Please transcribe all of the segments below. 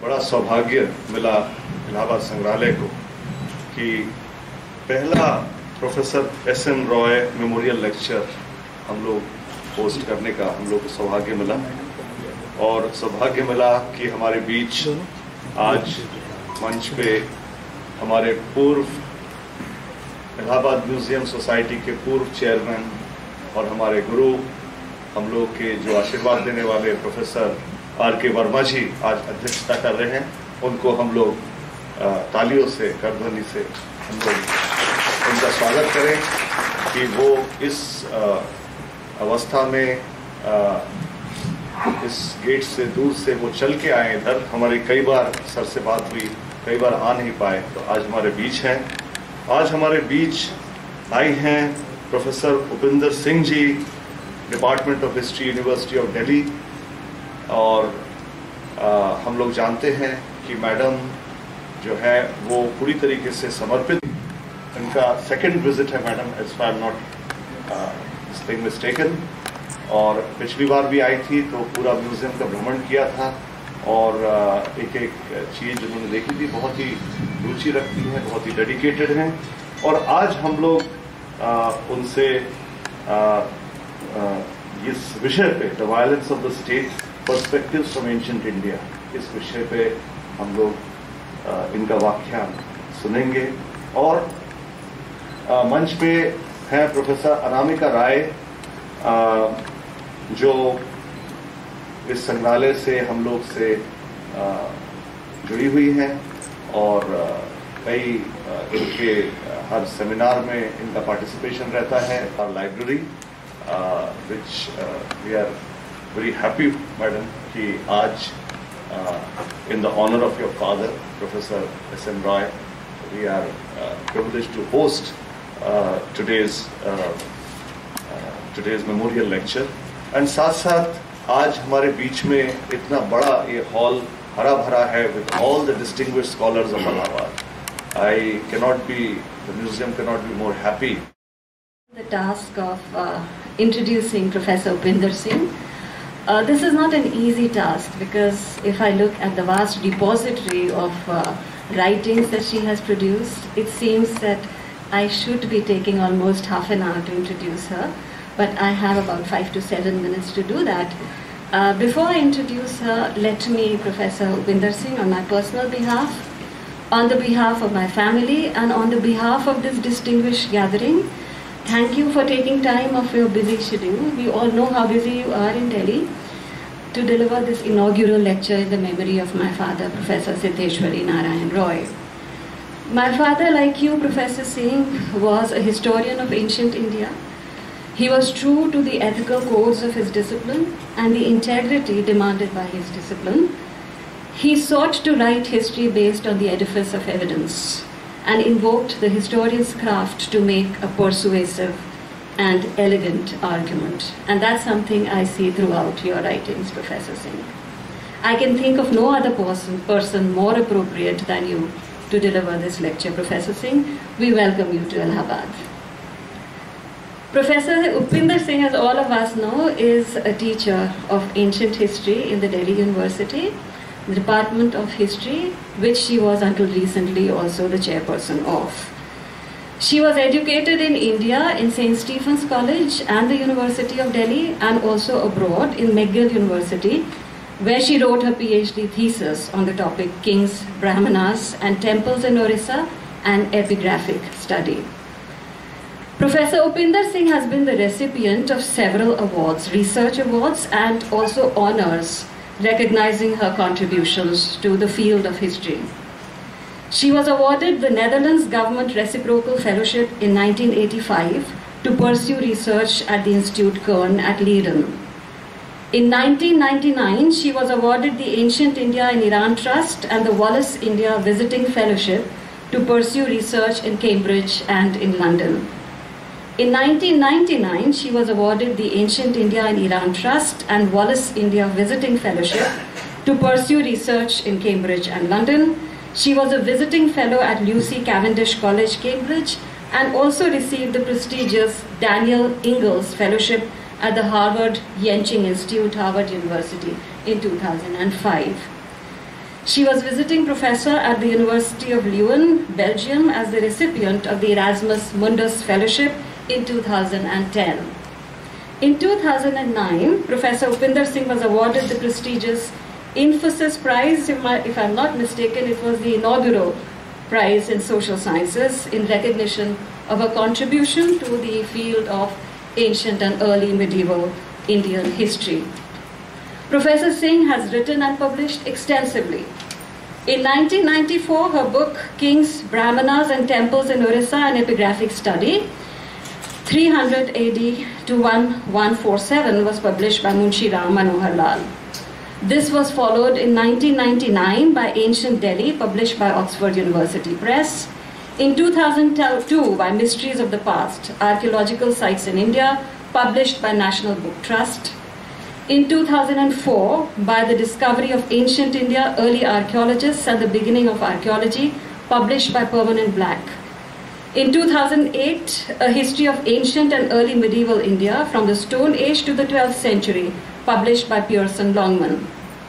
बड़ा सौभाग्य मिला इलाहाबाद संग्रहालय को कि पहला professor S N. Roy memorial lecture हम लोग होस्ट करने का हम लोग को सौभाग्य मिला। और सौभाग्य मिला कि हमारे बीच आज मंच पे हमारे पूर्व इलाहाबाद म्यूजियम सोसाइटी के पूर्व चेयरमैन और हमारे गुरु, हम लोग के जो आशीर्वाद देने वाले प्रोफेसर आर.के. वर्मा जी आज अध्यक्षता कर रहे हैं। उनको हम लोग तालियों से, करध्वनि से हम लोग उनका स्वागत करें कि वो इस अवस्था में इस गेट से दूर से वो चल के आए इधर। हमारी कई बार सर से बात हुई, कई बार आ नहीं पाए, तो आज हमारे बीच हैं। आज हमारे बीच आई हैं professor Upinder Singh ji, department of history, university of Delhi. और हम लोग जानते हैं कि मैडम जो है वो पूरी तरीके से समर्पित। इनका सेकंड विजिट है madam, as far not mistaken. और पिछली बार भी आई थी तो पूरा म्यूजियम का भ्रमण किया था और एक एक चीज़ उन्होंने देखी थी। बहुत ही रुचि रखती हैं, बहुत ही डेडिकेटेड हैं। और आज हम लोग उनसे इस विषय पे, the violence of the state perspectives from ancient India, इस विषय पे हम लोग इनका व्याख्यान सुनेंगे। और मंच पे हैं प्रोफेसर अनामिका राय, जो इस संग्रहालय से हम लोग से जुड़ी हुई हैं और कई इनके हर सेमिनार में इनका पार्टिसिपेशन रहता है। और library which we are very happy, madam, कि आज in the honor of your father, Professor S.N. Roy, we are privileged to host today's memorial lecture. And साथ साथ आज हमारे बीच में इतना बड़ा ये हॉल हरा भरा है with all the distinguished scholars of Allahabad. The museum cannot be more happy. The task of introducing Professor Upinder Singh. This is not an easy task because if I look at the vast repository of writings that she has produced, it seems that I should be taking almost half an hour to introduce her, but I have about 5 to 7 minutes to do that. Before I introduce her, let me, Professor Upinder Singh, on my personal behalf, on the behalf of my family and on the behalf of this distinguished gathering, thank you for taking time off your busy schedule. We all know how busy you are in Delhi to deliver this inaugural lecture in the memory of my father, Professor Siddheshwari Narayan Roy. My father, like you, Professor Singh, was a historian of ancient India. He was true to the ethical codes of his discipline and the integrity demanded by his discipline. He sought to write history based on the edifice of evidence and invoked the historian's craft to make a persuasive and elegant argument. And that's something I see throughout your writings, Professor Singh. I can think of no other person more appropriate than you to deliver this lecture, Professor Singh. We welcome you to Allahabad. Professor Upinder Singh, as all of us know, is a teacher of ancient history in the Delhi University, the Department of History, which she was until recently also the chairperson of. She was educated in India in St. Stephen's College and the University of Delhi, and also abroad in McGill University, where she wrote her PhD thesis on the topic Kings, Brahmanas and Temples in Orissa, an epigraphic study. Professor Upinder Singh has been the recipient of several awards, research awards and also honors, recognizing her contributions to the field of history. She was awarded the Netherlands Government Reciprocal Fellowship in 1985 to pursue research at the Institute Kern at Leiden. In 1999, she was awarded the Ancient India and Iran Trust and the Wallace India Visiting Fellowship to pursue research in Cambridge and in London. In 1999, she was awarded the Ancient India and Iran Trust and Wallace India Visiting Fellowship to pursue research in Cambridge and London. She was a visiting fellow at Lucy Cavendish College, Cambridge, and also received the prestigious Daniel Ingalls Fellowship at the Harvard Yenching Institute, Harvard University, in 2005. She was visiting professor at the University of Leuven, Belgium, as the recipient of the Erasmus Mundus Fellowship in 2010. In 2009, Professor Upinder Singh was awarded the prestigious Infosys Prize. If I'm not mistaken, it was the inaugural prize in social sciences in recognition of a contribution to the field of ancient and early medieval Indian history. Professor Singh has written and published extensively. In 1994, her book, Kings, Brahmanas and Temples in Orissa, an Epigraphic Study, 300 AD to 1147, was published by Munshi Ram Manohar Lal. This was followed in 1999 by Ancient Delhi, published by Oxford University Press. In 2002 by Mysteries of the Past, Archaeological Sites in India, published by National Book Trust. In 2004, by The Discovery of Ancient India, Early Archaeologists and the Beginning of Archaeology, published by Permanent Black. In 2008, A History of Ancient and Early Medieval India, from the Stone Age to the 12th Century, published by Pearson Longman.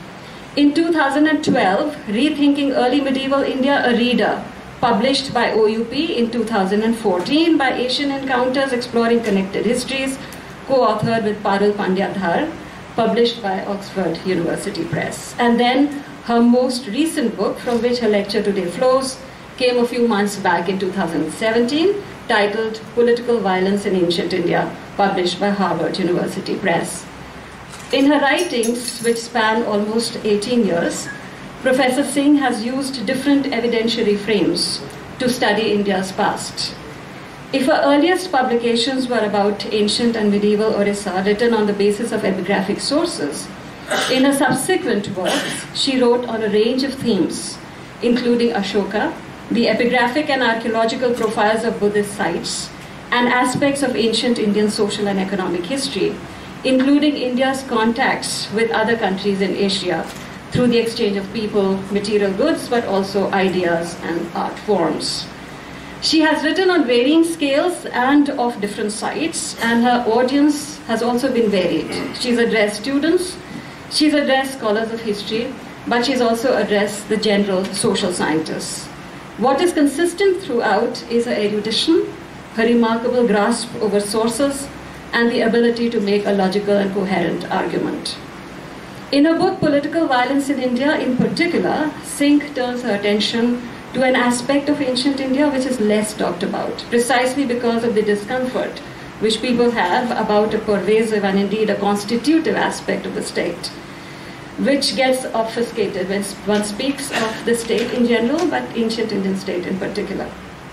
In 2012, Rethinking Early Medieval India, A Reader, published by OUP. In 2014, by Asian Encounters, Exploring Connected Histories, co-authored with Parul Pandyadhar, published by Oxford University Press. And then her most recent book, from which her lecture today flows, came a few months back in 2017, titled Political Violence in Ancient India, published by Harvard University Press. In her writings, which span almost 18 years, Professor Singh has used different evidentiary frames to study India's past. If her earliest publications were about ancient and medieval Orissa, written on the basis of epigraphic sources, in her subsequent works, she wrote on a range of themes, including Ashoka, the epigraphic and archaeological profiles of Buddhist sites, and aspects of ancient Indian social and economic history, including India's contacts with other countries in Asia through the exchange of people, material goods, but also ideas and art forms. She has written on varying scales and of different sites, and her audience has also been varied. She's addressed students, she's addressed scholars of history, but she's also addressed the general social scientists. What is consistent throughout is her erudition, her remarkable grasp over sources, and the ability to make a logical and coherent argument. In her book, Political Violence in India, in particular, Singh turns her attention to an aspect of ancient India which is less talked about, precisely because of the discomfort which people have about a pervasive and indeed a constitutive aspect of the state, which gets obfuscated when one speaks of the state in general, but ancient Indian state in particular.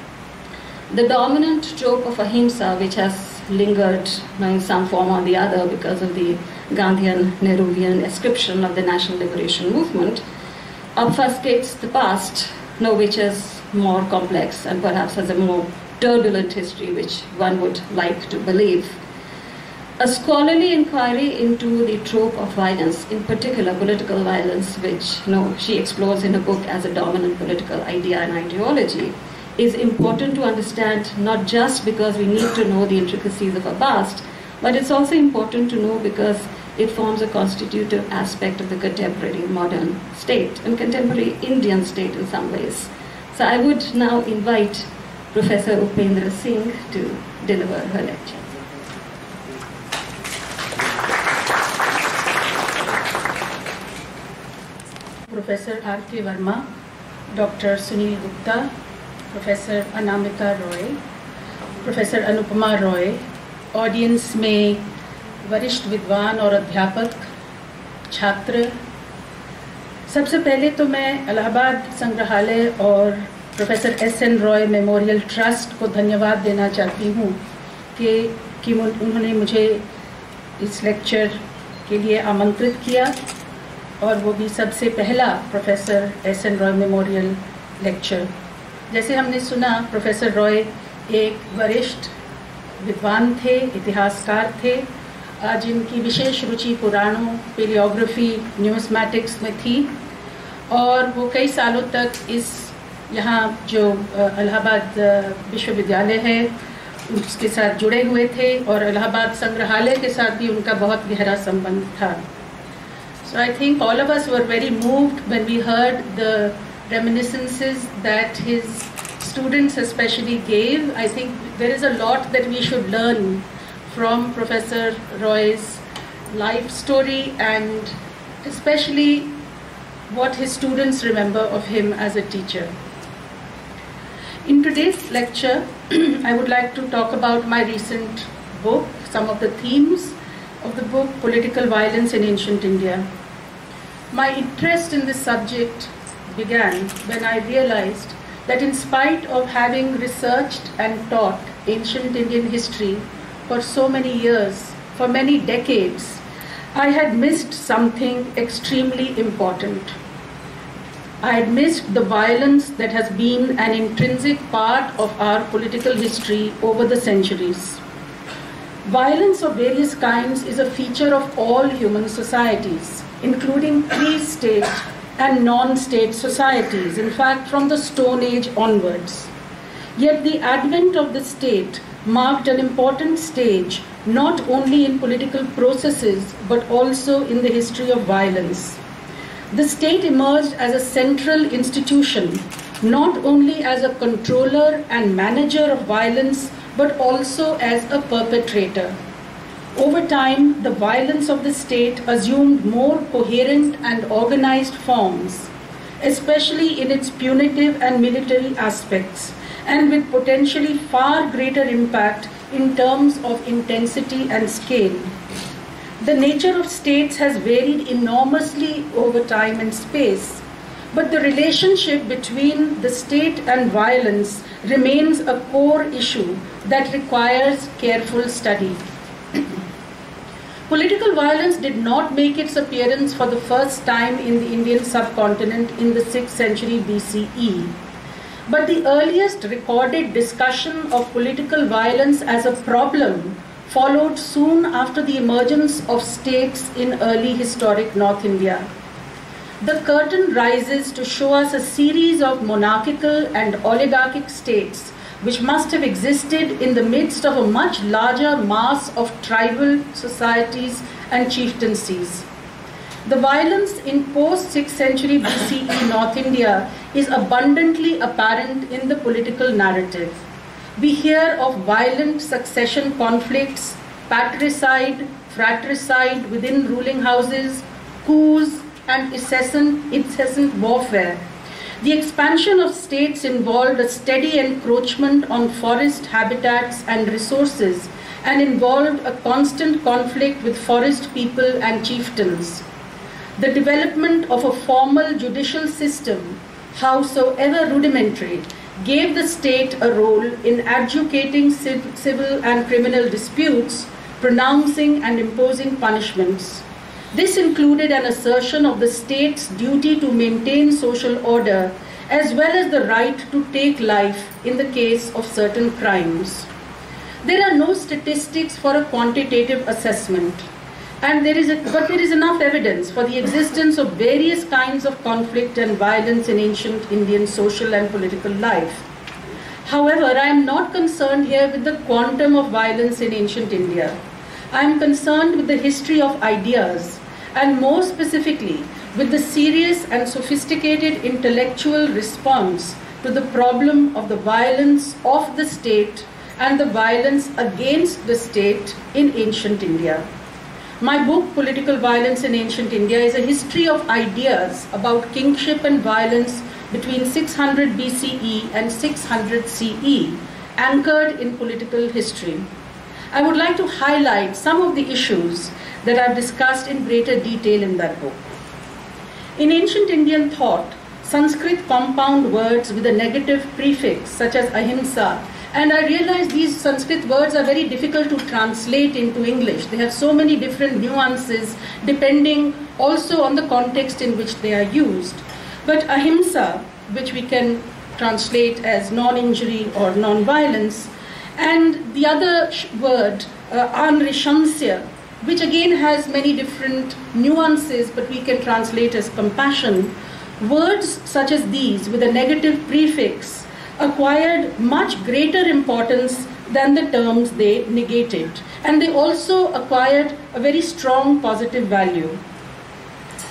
The dominant trope of ahimsa, which has lingered in some form or the other because of the Gandhian Nehruvian ascription of the national liberation movement, obfuscates the past, which is more complex and perhaps has a more turbulent history, which one would like to believe. A scholarly inquiry into the trope of violence, in particular political violence, which she explores in a book as a dominant political idea and ideology, is important to understand, not just because we need to know the intricacies of our past, but it's also important to know because it forms a constitutive aspect of the contemporary modern state and contemporary Indian state in some ways. So I would now invite Professor Upinder Singh to deliver her lecture. Professor R.K. Verma, Dr. Sunil Gupta, Professor Anamika Roy, Professor Anupama Roy, audience में वरिष्ठ विद्वान और अध्यापक, छात्र, सबसे पहले तो मैं इलाहाबाद संग्रहालय और professor S N. Roy memorial trust को धन्यवाद देना चाहती हूँ कि उन्होंने मुझे इस लेक्चर के लिए आमंत्रित किया, और वो भी सबसे पहला professor S N. Roy memorial lecture. जैसे हमने सुना, प्रोफेसर रॉय एक वरिष्ठ विद्वान थे, इतिहासकार थे, जिनकी विशेष रुचि पुराणों, पेलियोग्राफी, न्यूमिस्मैटिक्स में थी, और वो कई सालों तक यहाँ जो इलाहाबाद विश्वविद्यालय है उसके साथ जुड़े हुए थे, और इलाहाबाद संग्रहालय के साथ भी उनका बहुत गहरा संबंध था। So I think all of us were very moved when we heard the reminiscences that his students especially gave. I think there is a lot that we should learn from Professor Roy's life story, and especially what his students remember of him as a teacher. In today's lecture, I would like to talk about my recent book, some of the themes of the book, Political Violence in Ancient India. My interest in this subject began when I realized that in spite of having researched and taught ancient Indian history for so many years, for many decades, I had missed something extremely important. I had missed the violence that has been an intrinsic part of our political history over the centuries. Violence of various kinds is a feature of all human societies, including pre-state and non-state societies, in fact, from the Stone Age onwards. Yet the advent of the state marked an important stage not only in political processes but also in the history of violence. The state emerged as a central institution, not only as a controller and manager of violence but also as a perpetrator. Over time, the violence of the state assumed more coherent and organized forms, especially in its punitive and military aspects, and with potentially far greater impact in terms of intensity and scale. The nature of states has varied enormously over time and space, but the relationship between the state and violence remains a core issue that requires careful study. Political violence did not make its appearance for the first time in the Indian subcontinent in the 6th century BCE. But the earliest recorded discussion of political violence as a problem followed soon after the emergence of states in early historic North India. The curtain rises to show us a series of monarchical and oligarchic states which must have existed in the midst of a much larger mass of tribal societies and chieftaincies. The violence in post-6th century BCE North India is abundantly apparent in the political narrative. We hear of violent succession conflicts, patricide, fratricide within ruling houses, coups, and incessant warfare. The expansion of states involved a steady encroachment on forest habitats and resources, and involved a constant conflict with forest people and chieftains. The development of a formal judicial system, howsoever rudimentary, gave the state a role in adjudicating civil and criminal disputes, pronouncing and imposing punishments. This included an assertion of the state's duty to maintain social order, as well as the right to take life in the case of certain crimes. There are no statistics for a quantitative assessment, but there is enough evidence for the existence of various kinds of conflict and violence in ancient Indian social and political life. However, I am not concerned here with the quantum of violence in ancient India. I am concerned with the history of ideas, and more specifically with the serious and sophisticated intellectual response to the problem of the violence of the state and the violence against the state in ancient India. My book, Political Violence in Ancient India, is a history of ideas about kingship and violence between 600 BCE and 600 CE, anchored in political history. I would like to highlight some of the issues that I've discussed in greater detail in that book. In ancient Indian thought, Sanskrit compound words with a negative prefix such as ahimsa, and I realize these Sanskrit words are very difficult to translate into English. They have so many different nuances depending also on the context in which they are used. But ahimsa, which we can translate as non-injury or non-violence, and the other word, anrishamsya, which again has many different nuances, but we can translate as compassion. Words such as these with a negative prefix acquired much greater importance than the terms they negated, and they also acquired a very strong positive value.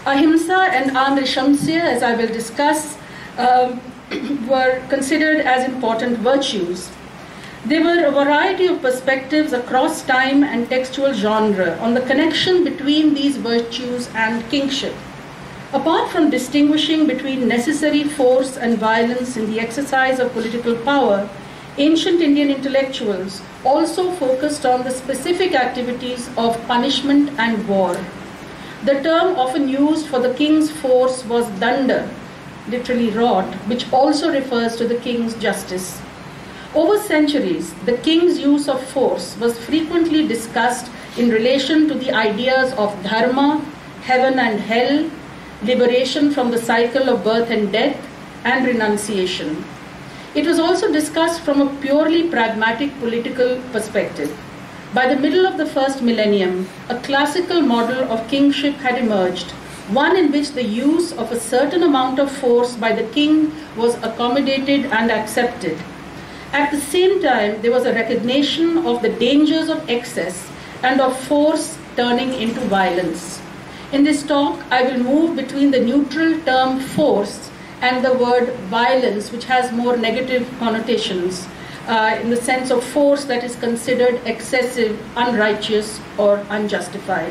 Ahimsa and Amrishamsya, as I will discuss, were considered as important virtues. There were a variety of perspectives across time and textual genre on the connection between these virtues and kingship. Apart from distinguishing between necessary force and violence in the exercise of political power, ancient Indian intellectuals also focused on the specific activities of punishment and war. The term often used for the king's force was danda, literally rod, which also refers to the king's justice. Over centuries, the king's use of force was frequently discussed in relation to the ideas of dharma, heaven and hell, liberation from the cycle of birth and death, and renunciation. It was also discussed from a purely pragmatic political perspective. By the middle of the first millennium, a classical model of kingship had emerged, one in which the use of a certain amount of force by the king was accommodated and accepted. At the same time, there was a recognition of the dangers of excess and of force turning into violence. In this talk, I will move between the neutral term force and the word violence, which has more negative connotations, in the sense of force that is considered excessive, unrighteous, or unjustified.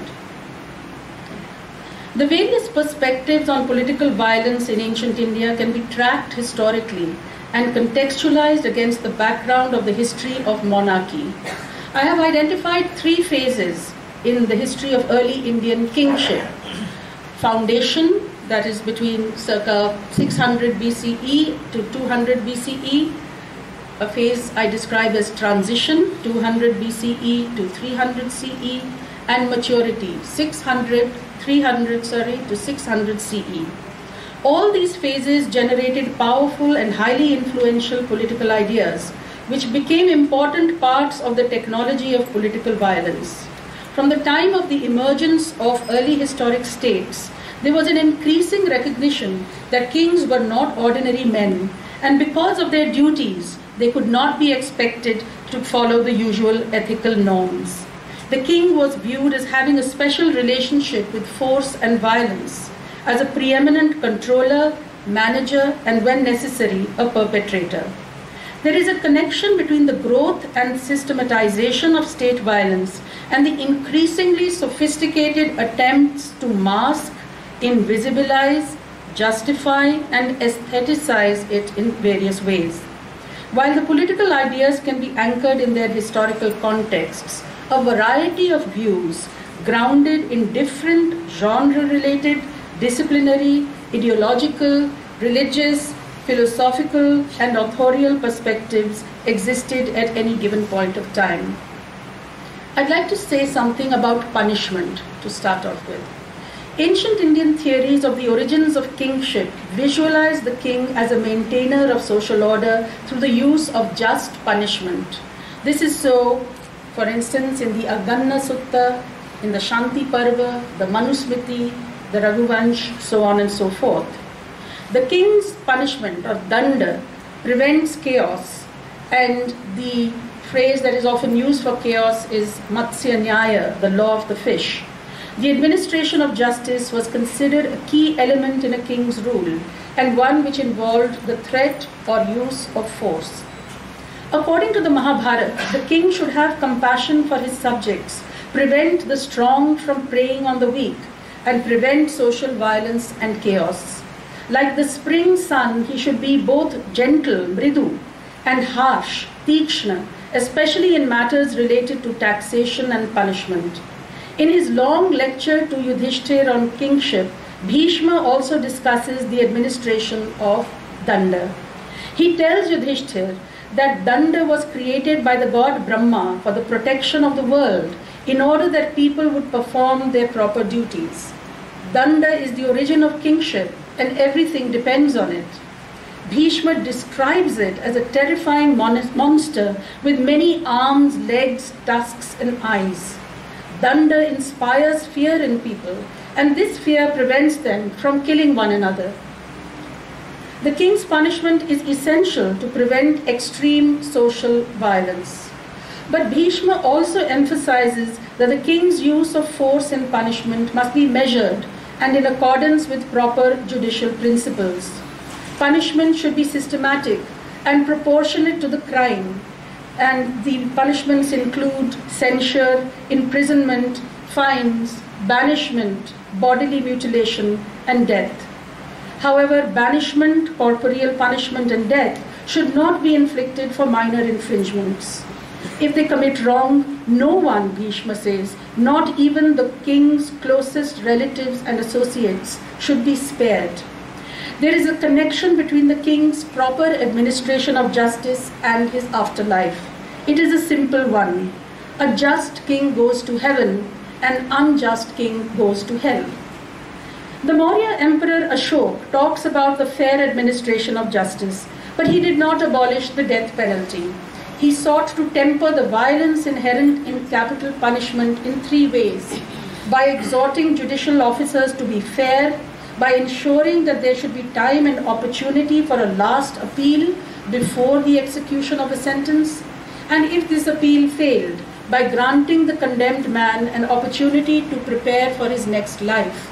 The various perspectives on political violence in ancient India can be tracked historically and contextualized against the background of the history of monarchy. I have identified three phases in the history of early Indian kingship. Foundation, that is between circa 600 BCE to 200 BCE. A phase I describe as transition, 200 BCE to 300 CE. And maturity, 300 to 600 CE. All these phases generated powerful and highly influential political ideas, which became important parts of the technology of political violence. From the time of the emergence of early historic states, there was an increasing recognition that kings were not ordinary men, and because of their duties, they could not be expected to follow the usual ethical norms. The king was viewed as having a special relationship with force and violence, as a preeminent controller, manager, and when necessary, a perpetrator. There is a connection between the growth and systematization of state violence and the increasingly sophisticated attempts to mask, invisibilize, justify, and aestheticize it in various ways. While the political ideas can be anchored in their historical contexts, a variety of views grounded in different genre-related, disciplinary, ideological, religious, philosophical, and authorial perspectives existed at any given point of time. I'd like to say something about punishment to start off with. Ancient Indian theories of the origins of kingship visualize the king as a maintainer of social order through the use of just punishment. This is so, for instance, in the Aganna Sutta, in the Shanti Parva, the Manusmriti, the Raghuvansh, so on and so forth. The king's punishment, or danda, prevents chaos, and the phrase that is often used for chaos is Matsya Nyaya, the law of the fish. The administration of justice was considered a key element in a king's rule, and one which involved the threat or use of force. According to the Mahabharata, the king should have compassion for his subjects, prevent the strong from preying on the weak, and prevent social violence and chaos. Like the spring sun, he should be both gentle, mridu, and harsh, tikshna, especially in matters related to taxation and punishment. In his long lecture to Yudhishthir on kingship, Bhishma also discusses the administration of danda. He tells Yudhishthir that danda was created by the god Brahma for the protection of the world in order that people would perform their proper duties. Danda is the origin of kingship and everything depends on it. Bhishma describes it as a terrifying monster with many arms, legs, tusks, and eyes. Danda inspires fear in people, and this fear prevents them from killing one another. The king's punishment is essential to prevent extreme social violence. But Bhishma also emphasizes that the king's use of force and punishment must be measured and in accordance with proper judicial principles. Punishment should be systematic and proportionate to the crime, and the punishments include censure, imprisonment, fines, banishment, bodily mutilation, and death. However, banishment, corporeal punishment, and death should not be inflicted for minor infringements. If they commit wrong, no one, Bhishma says, not even the king's closest relatives and associates, should be spared. There is a connection between the king's proper administration of justice and his afterlife. It is a simple one. A just king goes to heaven, an unjust king goes to hell. The Maurya Emperor Ashok talks about the fair administration of justice, but he did not abolish the death penalty. He sought to temper the violence inherent in capital punishment in three ways: by exhorting judicial officers to be fair, by ensuring that there should be time and opportunity for a last appeal before the execution of a sentence, and if this appeal failed, by granting the condemned man an opportunity to prepare for his next life.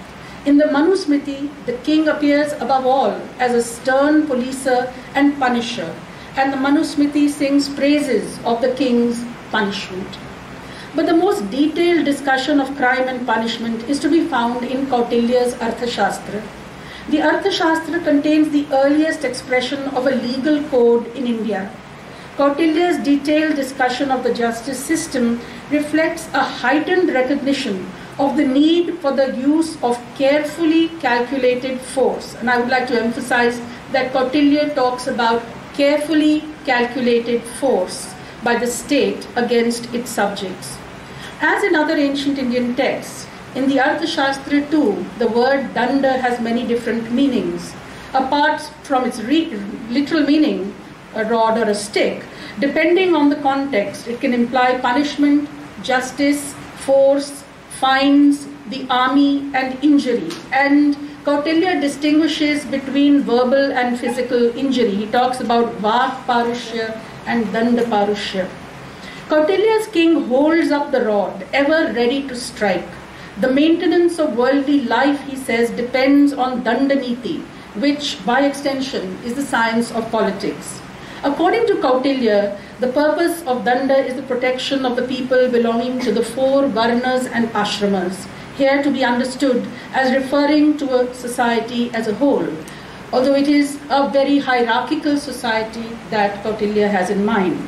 In the Manusmriti, the king appears above all as a stern policer and punisher, and the Manusmriti sings praises of the king's punishment. But the most detailed discussion of crime and punishment is to be found in Kautilya's Arthashastra. The Arthashastra contains the earliest expression of a legal code in India. Kautilya's detailed discussion of the justice system reflects a heightened recognition of the need for the use of carefully calculated force. And I would like to emphasize that Kautilya talks about carefully calculated force by the state against its subjects. As in other ancient Indian texts, in the Arthashastra too, the word danda has many different meanings. Apart from its literal meaning, a rod or a stick, depending on the context, it can imply punishment, justice, force, fines, the army, and injury. And Kautilya distinguishes between verbal and physical injury. He talks about vak parushya and danda parushya. Kautilya's king holds up the rod, ever ready to strike. The maintenance of worldly life, he says, depends on dandaniti, which by extension is the science of politics. According to Kautilya, the purpose of danda is the protection of the people belonging to the four varnas and ashramas, here to be understood as referring to a society as a whole, although it is a very hierarchical society that Kautilya has in mind.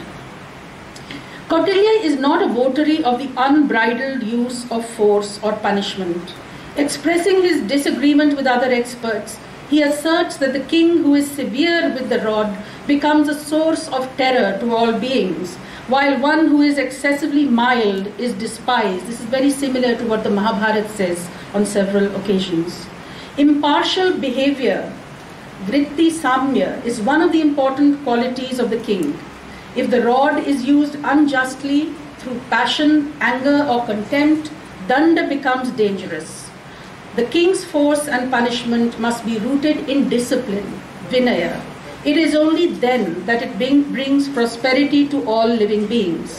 Kautilya is not a votary of the unbridled use of force or punishment. Expressing his disagreement with other experts, he asserts that the king who is severe with the rod becomes a source of terror to all beings, while one who is excessively mild is despised. This is very similar to what the Mahabharata says on several occasions. Impartial behavior, vritti samya, is one of the important qualities of the king. If the rod is used unjustly through passion, anger, or contempt, danda becomes dangerous. The king's force and punishment must be rooted in discipline, vinaya. It is only then that it brings prosperity to all living beings.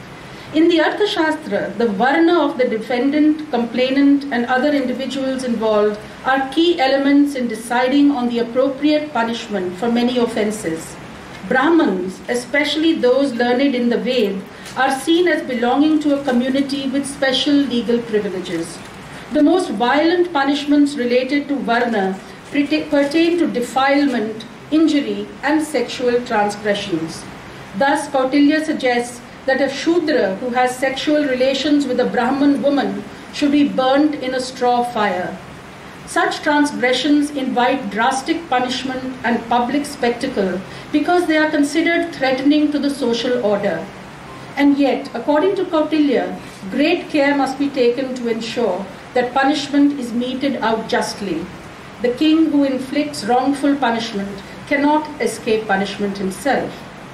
In the Arthashastra, the varna of the defendant, complainant, and other individuals involved are key elements in deciding on the appropriate punishment for many offences. Brahmins, especially those learned in the Ved, are seen as belonging to a community with special legal privileges. The most violent punishments related to varna pertain to defilement, injury, and sexual transgressions. Thus, Kautilya suggests that a Shudra who has sexual relations with a Brahman woman should be burnt in a straw fire. Such transgressions invite drastic punishment and public spectacle because they are considered threatening to the social order. And yet, according to Kautilya, great care must be taken to ensure that punishment is meted out justly. The king who inflicts wrongful punishment cannot escape punishment himself.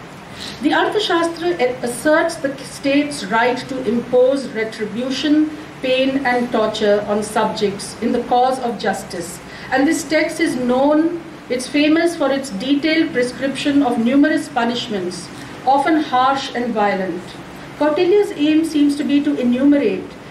The Arthashastra asserts the state's right to impose retribution, pain, and torture on subjects in the cause of justice. And this text is known, it's famous for its detailed prescription of numerous punishments, often harsh and violent. Kautilya's aim seems to be to enumerate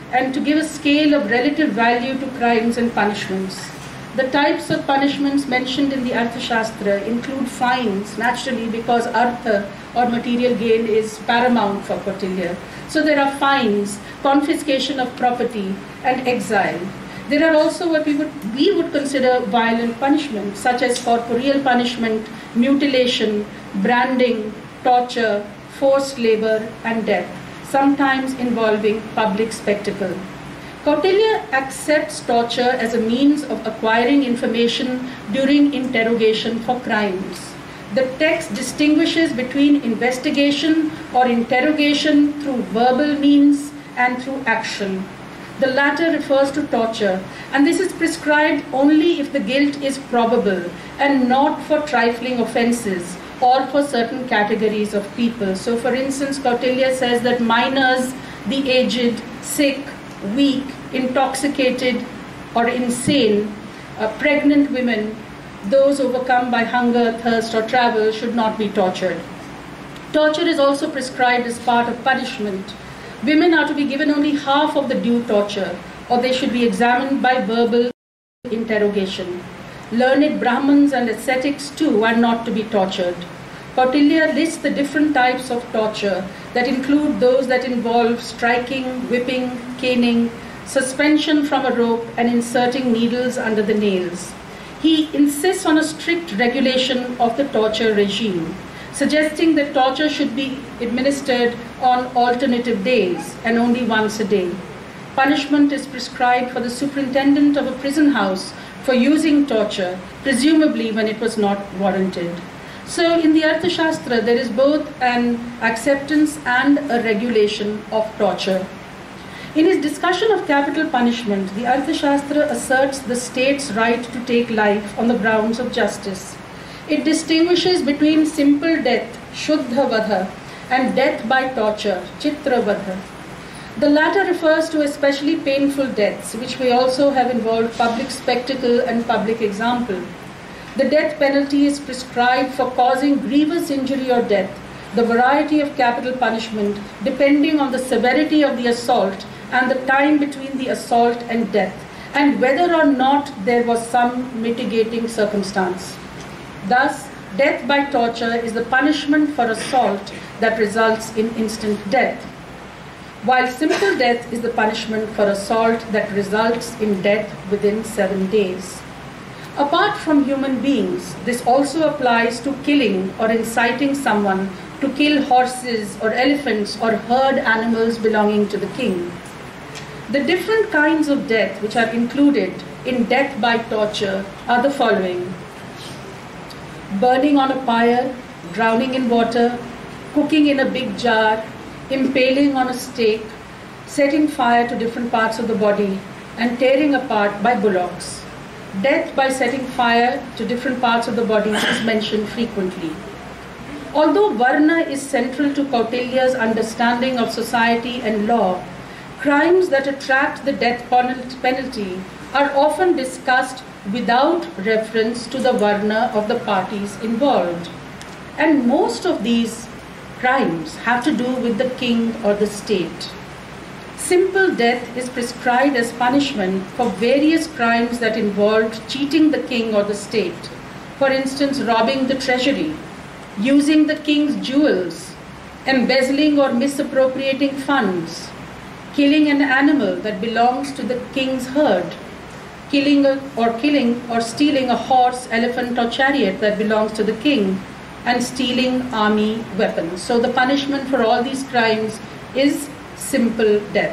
and to give a scale of relative value to crimes and punishments. The types of punishments mentioned in the Arthashastra include fines, naturally, because artha or material gain is paramount for Kautilya. So there are fines, confiscation of property, and exile. There are also what we would consider violent punishments, such as corporeal punishment, mutilation, branding, torture, forced labor, and death, sometimes involving public spectacle. Kautilya accepts torture as a means of acquiring information during interrogation for crimes. The text distinguishes between investigation or interrogation through verbal means and through action. The latter refers to torture, and this is prescribed only if the guilt is probable and not for trifling offences or for certain categories of people. So, for instance, Kautilya says that minors, the aged, sick, weak, intoxicated or insane, pregnant women, those overcome by hunger, thirst or travel should not be tortured. Torture is also prescribed as part of punishment. Women are to be given only half of the due torture, or they should be examined by verbal interrogation. Learned Brahmins and ascetics too are not to be tortured. Kautilya lists the different types of torture that include those that involve striking, whipping, caning, suspension from a rope, and inserting needles under the nails. He insists on a strict regulation of the torture regime, suggesting that torture should be administered on alternative days and only once a day. Punishment is prescribed for the superintendent of a prison house for using torture, presumably when it was not warranted. So in the Arthashastra, there is both an acceptance and a regulation of torture. In his discussion of capital punishment, the Arthashastra asserts the state's right to take life on the grounds of justice. It distinguishes between simple death, shuddha vadha, and death by torture, chitra vadha. The latter refers to especially painful deaths, which may also have involved public spectacle and public example. The death penalty is prescribed for causing grievous injury or death, the variety of capital punishment depending on the severity of the assault and the time between the assault and death, and whether or not there was some mitigating circumstance. Thus, death by torture is the punishment for assault that results in instant death, while simple death is the punishment for assault that results in death within 7 days. Apart from human beings, this also applies to killing or inciting someone to kill horses or elephants or herd animals belonging to the king. The different kinds of death which are included in death by torture are the following: burning on a pyre, drowning in water, cooking in a big jar, impaling on a stake, setting fire to different parts of the body, and tearing apart by bullocks. Death by setting fire to different parts of the body is mentioned frequently. Although Varna is central to Kautilya's understanding of society and law, crimes that attract the death penalty are often discussed without reference to the Varna of the parties involved. And most of these crimes have to do with the king or the state. Simple death is prescribed as punishment for various crimes that involved cheating the king or the state. For instance, robbing the treasury, using the king's jewels, embezzling or misappropriating funds, killing an animal that belongs to the king's herd, killing or stealing a horse, elephant or chariot that belongs to the king, and stealing army weapons. So the punishment for all these crimes is simple death.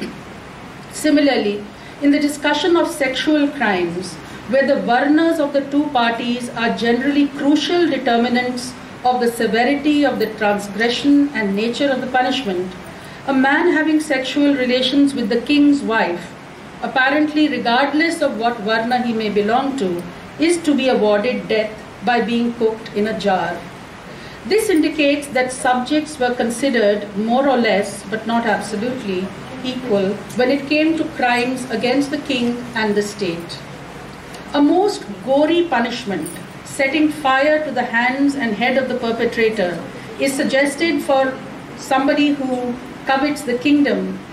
Similarly, in the discussion of sexual crimes, where the varnas of the two parties are generally crucial determinants of the severity of the transgression and nature of the punishment, a man having sexual relations with the king's wife, apparently regardless of what varna he may belong to, is to be awarded death by being cooked in a jar. This indicates that subjects were considered more or less, but not absolutely, equal when it came to crimes against the king and the state. A most gory punishment, setting fire to the hands and head of the perpetrator, is suggested for somebody who covets the kingdom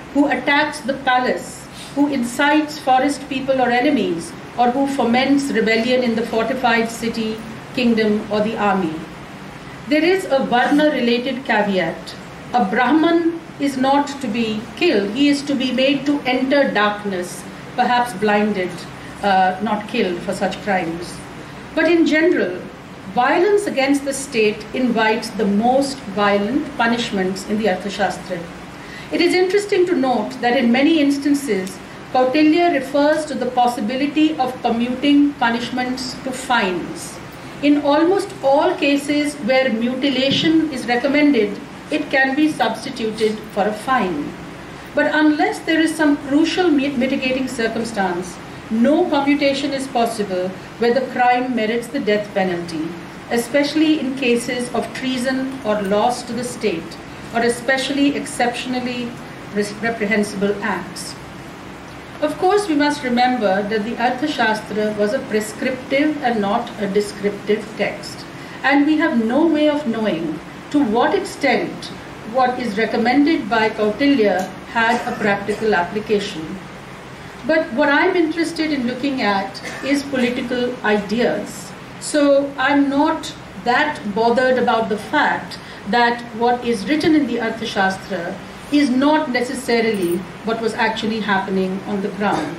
who attacks the palace, who incites forest people or enemies, or who foments rebellion in the fortified city, kingdom, or the army. There is a Varna-related caveat. A Brahman is not to be killed. He is to be made to enter darkness, perhaps blinded, not killed for such crimes. But in general, violence against the state invites the most violent punishments in the Arthashastra. It is interesting to note that in many instances, Kautilya refers to the possibility of commuting punishments to fines. In almost all cases where mutilation is recommended, it can be substituted for a fine. But unless there is some crucial mitigating circumstance, no commutation is possible where the crime merits the death penalty, especially in cases of treason or loss to the state, or especially exceptionally reprehensible acts. Of course, we must remember that the Arthashastra was a prescriptive and not a descriptive text, and we have no way of knowing to what extent what is recommended by Kautilya had a practical application. But what I'm interested in looking at is political ideas. So I'm not that bothered about the fact that what is written in the Arthashastra is not necessarily what was actually happening on the ground.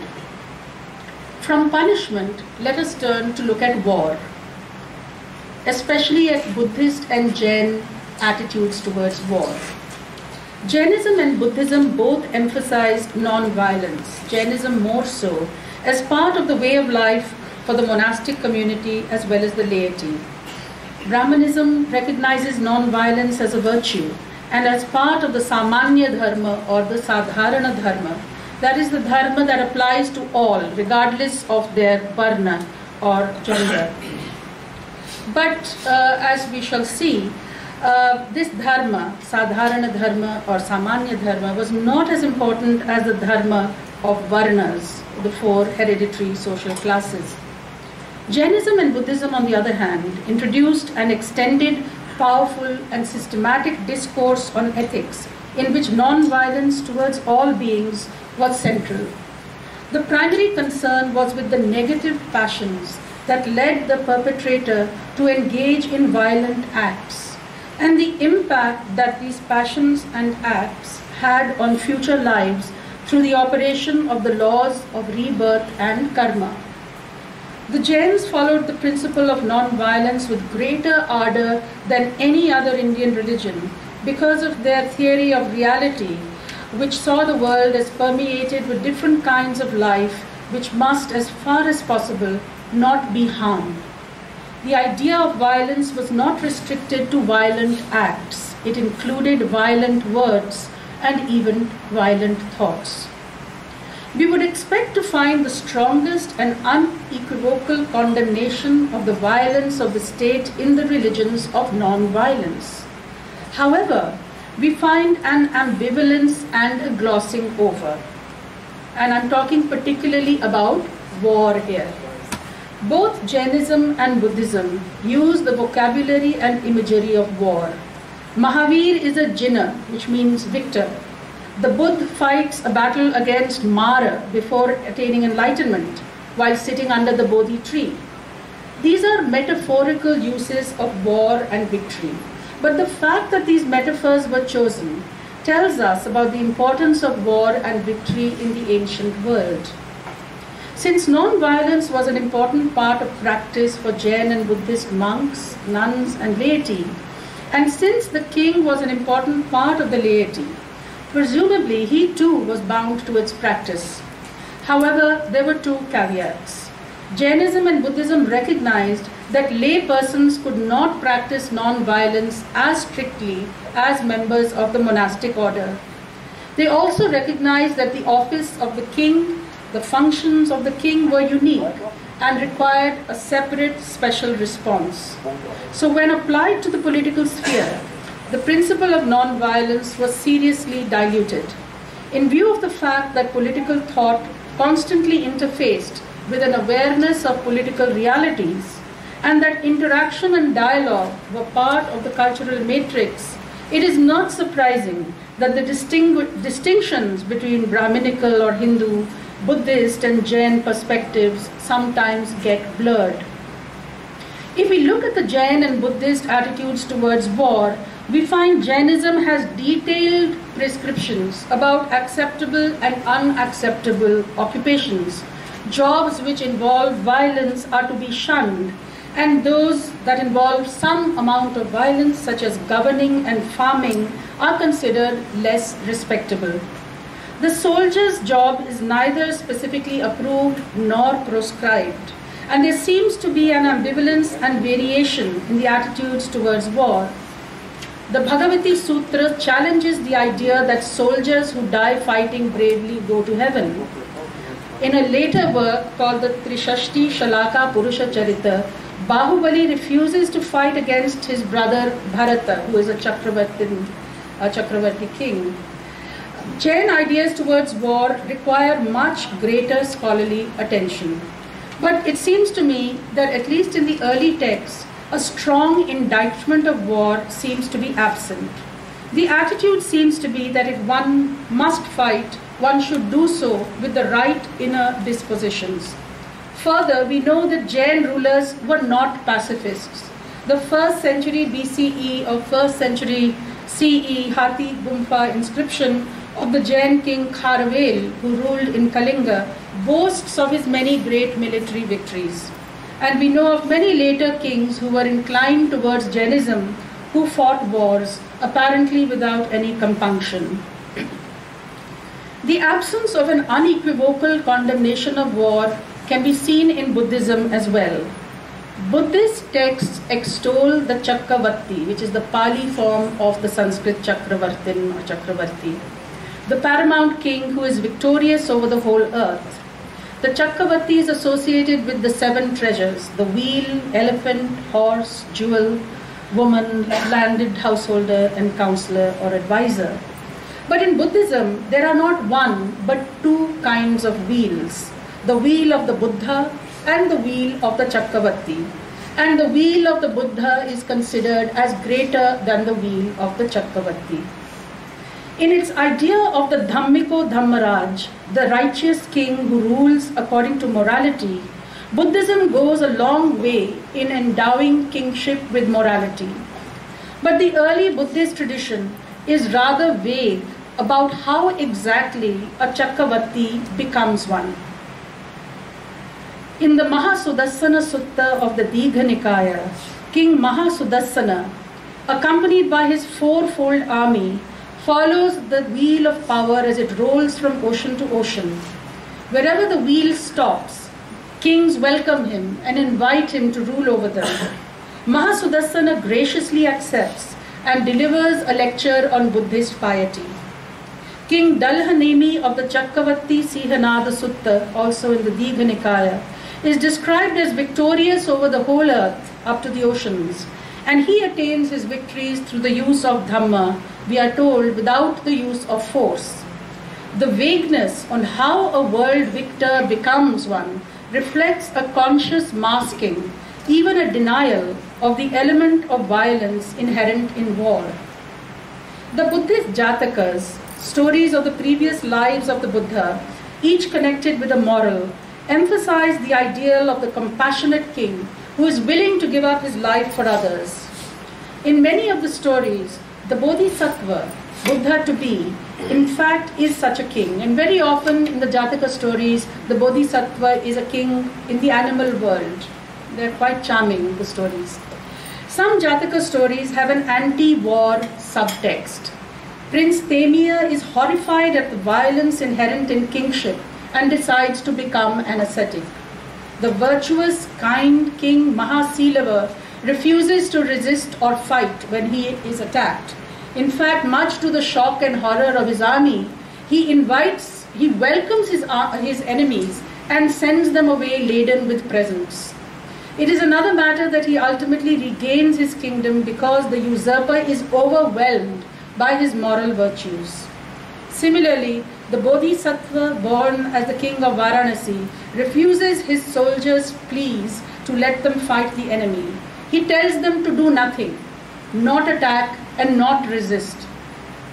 From punishment, let us turn to look at war, especially at Buddhist and Jain attitudes towards war. Jainism and Buddhism both emphasized non-violence, Jainism more so, as part of the way of life for the monastic community as well as the laity. Brahmanism recognizes non-violence as a virtue and as part of the Samanya Dharma or the Sadharana Dharma, that is the Dharma that applies to all, regardless of their Varna or gender. But as we shall see, this Dharma, Sadharana Dharma or Samanya Dharma, was not as important as the Dharma of Varnas, the four hereditary social classes. Jainism and Buddhism, on the other hand, introduced an extended, powerful and systematic discourse on ethics in which non-violence towards all beings was central. The primary concern was with the negative passions that led the perpetrator to engage in violent acts and the impact that these passions and acts had on future lives through the operation of the laws of rebirth and karma. The Jains followed the principle of non-violence with greater ardor than any other Indian religion because of their theory of reality, which saw the world as permeated with different kinds of life which must, as far as possible, not be harmed. The idea of violence was not restricted to violent acts. It included violent words and even violent thoughts. We would expect to find the strongest and unequivocal condemnation of the violence of the state in the religions of non-violence. However, we find an ambivalence and a glossing over. And I'm talking particularly about war here. Both Jainism and Buddhism use the vocabulary and imagery of war. Mahavir is a jinna, which means victor. The Buddha fights a battle against Mara before attaining enlightenment while sitting under the Bodhi tree. These are metaphorical uses of war and victory. But the fact that these metaphors were chosen tells us about the importance of war and victory in the ancient world. Since non-violence was an important part of practice for Jain and Buddhist monks, nuns and laity, and since the king was an important part of the laity, presumably he too was bound to its practice. However, there were two caveats. Jainism and Buddhism recognized that lay persons could not practice non-violence as strictly as members of the monastic order. They also recognized that the office of the king, the functions of the king were unique and required a separate special response. So when applied to the political sphere, the principle of non-violence was seriously diluted. In view of the fact that political thought constantly interfaced with an awareness of political realities, and that interaction and dialogue were part of the cultural matrix, it is not surprising that the distinctions between Brahminical or Hindu, Buddhist and Jain perspectives sometimes get blurred. If we look at the Jain and Buddhist attitudes towards war, we find Jainism has detailed prescriptions about acceptable and unacceptable occupations. Jobs which involve violence are to be shunned, and those that involve some amount of violence, such as governing and farming, are considered less respectable. The soldier's job is neither specifically approved nor proscribed, and there seems to be an ambivalence and variation in the attitudes towards war. The Bhagavati Sutra challenges the idea that soldiers who die fighting bravely go to heaven. In a later work called the Trishashti Shalaka Purusha Charita, Bahubali refuses to fight against his brother Bharata, who is a Chakravarti king. Jain ideas towards war require much greater scholarly attention. But it seems to me that at least in the early texts, a strong indictment of war seems to be absent. The attitude seems to be that if one must fight, one should do so with the right inner dispositions. Further, we know that Jain rulers were not pacifists. The 1st century BCE or 1st century CE Hathi Gumfa inscription of the Jain king Kharavel, who ruled in Kalinga, boasts of his many great military victories. And we know of many later kings who were inclined towards Jainism, who fought wars, apparently without any compunction. The absence of an unequivocal condemnation of war can be seen in Buddhism as well. Buddhist texts extol the Chakravarti, which is the Pali form of the Sanskrit Chakravartin or Chakravarti, the paramount king who is victorious over the whole earth. The Chakravarti is associated with the 7 treasures: the wheel, elephant, horse, jewel, woman, landed householder, and counselor or advisor. But in Buddhism, there are not one but 2 kinds of wheels: the wheel of the Buddha and the wheel of the Chakravarti. And the wheel of the Buddha is considered as greater than the wheel of the Chakravarti. In its idea of the Dhammiko Dhammaraj, the righteous king who rules according to morality, Buddhism goes a long way in endowing kingship with morality. But the early Buddhist tradition is rather vague about how exactly a Chakravarti becomes one. In the Mahasudassana Sutta of the Digha Nikaya, King Mahasudassana, accompanied by his 4-fold army, follows the wheel of power as it rolls from ocean to ocean. Wherever the wheel stops, kings welcome him and invite him to rule over them. Mahasudassana graciously accepts and delivers a lecture on Buddhist piety. King Dalhanemi of the Chakravarti Sihanada Sutta, also in the Digha Nikaya, is described as victorious over the whole earth up to the oceans, and he attains his victories through the use of Dhamma, we are told, without the use of force. The vagueness on how a world victor becomes one reflects a conscious masking, even a denial of the element of violence inherent in war. The Buddhist Jatakas, stories of the previous lives of the Buddha, each connected with a moral, emphasize the ideal of the compassionate king who is willing to give up his life for others. In many of the stories, the Bodhisattva, Buddha to be, in fact is such a king. And very often in the Jataka stories, the Bodhisattva is a king in the animal world. They're quite charming, the stories. Some Jataka stories have an anti-war subtext. Prince Temia is horrified at the violence inherent in kingship and decides to become an ascetic. The virtuous, kind king Mahasilava refuses to resist or fight when he is attacked. In fact, much to the shock and horror of his army, he welcomes his enemies and sends them away laden with presents. It is another matter that he ultimately regains his kingdom because the usurper is overwhelmed by his moral virtues. Similarly, the Bodhisattva, born as the king of Varanasi, refuses his soldiers' pleas to let them fight the enemy. He tells them to do nothing, not attack and not resist.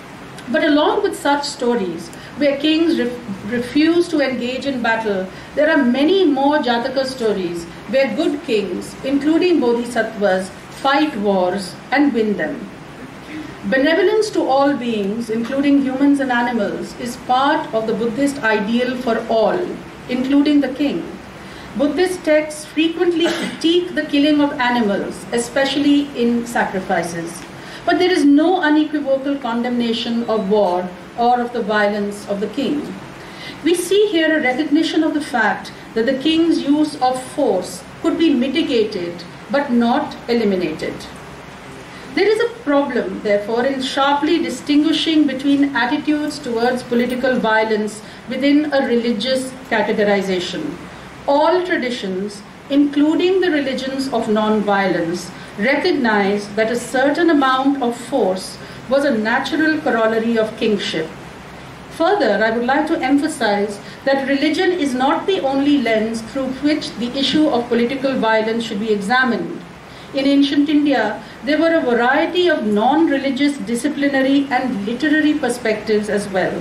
But along with such stories, where kings refuse to engage in battle, there are many more Jataka stories where good kings, including bodhisattvas, fight wars and win them. Benevolence to all beings, including humans and animals, is part of the Buddhist ideal for all, including the king. Buddhist texts frequently critique the killing of animals, especially in sacrifices. But there is no unequivocal condemnation of war or of the violence of the king. We see here a recognition of the fact that the king's use of force could be mitigated but not eliminated. There is a problem, therefore, in sharply distinguishing between attitudes towards political violence within a religious categorization. All traditions, including the religions of non-violence, recognize that a certain amount of force was a natural corollary of kingship. Further, I would like to emphasize that religion is not the only lens through which the issue of political violence should be examined. In ancient India, there were a variety of non-religious disciplinary and literary perspectives as well.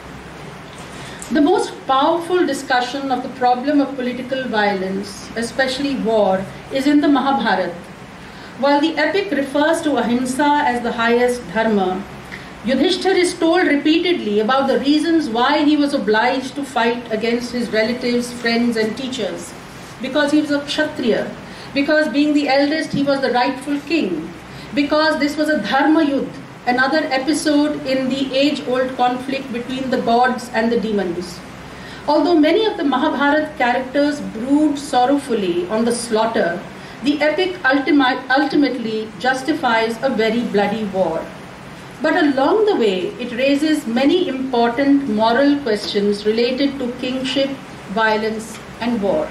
The most powerful discussion of the problem of political violence, especially war, is in the Mahabharata. While the epic refers to ahimsa as the highest dharma, Yudhishthir is told repeatedly about the reasons why he was obliged to fight against his relatives, friends and teachers. Because he was a Kshatriya, because being the eldest he was the rightful king, because this was a dharma yudh, another episode in the age-old conflict between the gods and the demons. Although many of the Mahabharata characters brood sorrowfully on the slaughter, the epic ultimately justifies a very bloody war. But along the way, it raises many important moral questions related to kingship, violence, and war.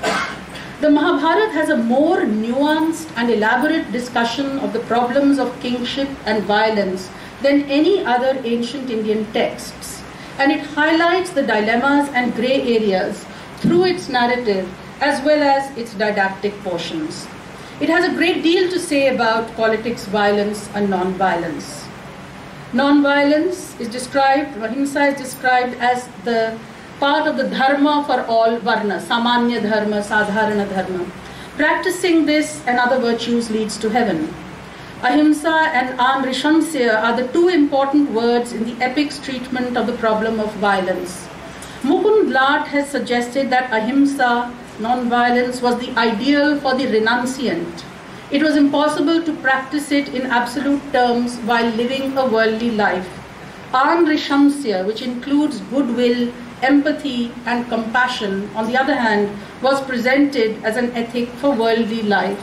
The Mahabharata has a more nuanced and elaborate discussion of the problems of kingship and violence than any other ancient Indian texts, and it highlights the dilemmas and grey areas through its narrative as well as its didactic portions. It has a great deal to say about politics, violence, and non-violence. Non-violence is described, ahimsa is described as the part of the dharma for all varna, samanya dharma, sadharana dharma. Practicing this and other virtues leads to heaven. Ahimsa and anrishamsya are the two important words in the epic's treatment of the problem of violence. Mukund Lat has suggested that ahimsa, non-violence, was the ideal for the renunciant. It was impossible to practice it in absolute terms while living a worldly life. Anrishamsya, which includes goodwill, empathy and compassion, on the other hand, was presented as an ethic for worldly life.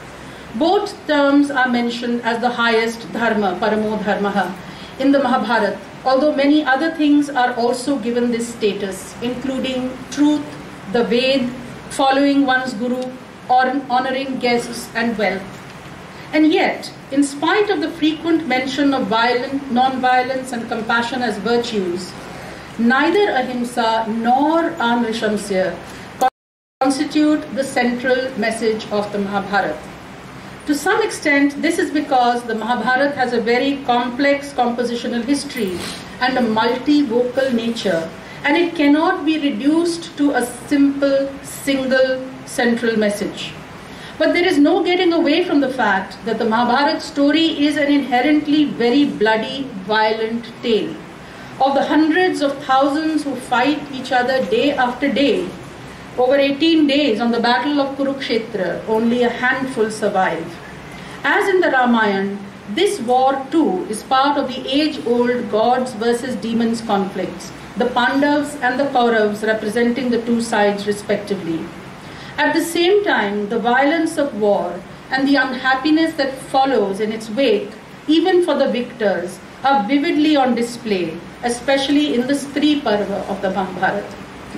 Both terms are mentioned as the highest dharma, paramo dharmaha, in the Mahabharata, although many other things are also given this status, including truth, the Ved, following one's guru, or honoring guests and wealth. And yet, in spite of the frequent mention of non-violence and compassion as virtues, neither ahimsa nor anrishamsya constitute the central message of the Mahabharata. To some extent, this is because the Mahabharata has a very complex compositional history and a multi-vocal nature, and it cannot be reduced to a simple, single, central message. But there is no getting away from the fact that the Mahabharata story is an inherently very bloody, violent tale. Of the hundreds of thousands who fight each other day after day, over 18 days on the battle of Kurukshetra, only a handful survive. As in the Ramayana, this war too is part of the age-old gods versus demons conflicts, the Pandavas and the Kauravas representing the two sides respectively. At the same time, the violence of war and the unhappiness that follows in its wake, even for the victors, are vividly on display, especially in the Stri Parva of the Mahabharata.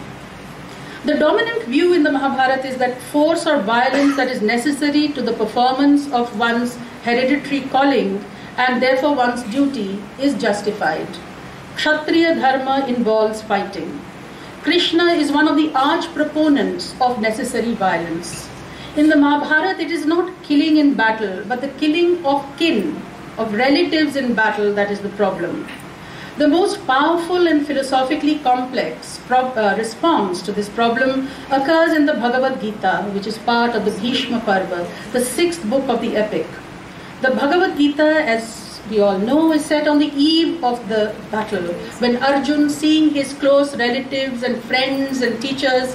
The dominant view in the Mahabharata is that force or violence that is necessary to the performance of one's hereditary calling and therefore one's duty is justified. Kshatriya dharma involves fighting. Krishna is one of the arch proponents of necessary violence. In the Mahabharata, it is not killing in battle, but the killing of kin, of relatives in battle, that is the problem. The most powerful and philosophically complex response to this problem occurs in the Bhagavad Gita, which is part of the Bhishma Parva, the 6th book of the epic. The Bhagavad Gita, as we all know, is set on the eve of the battle, when Arjun, seeing his close relatives and friends and teachers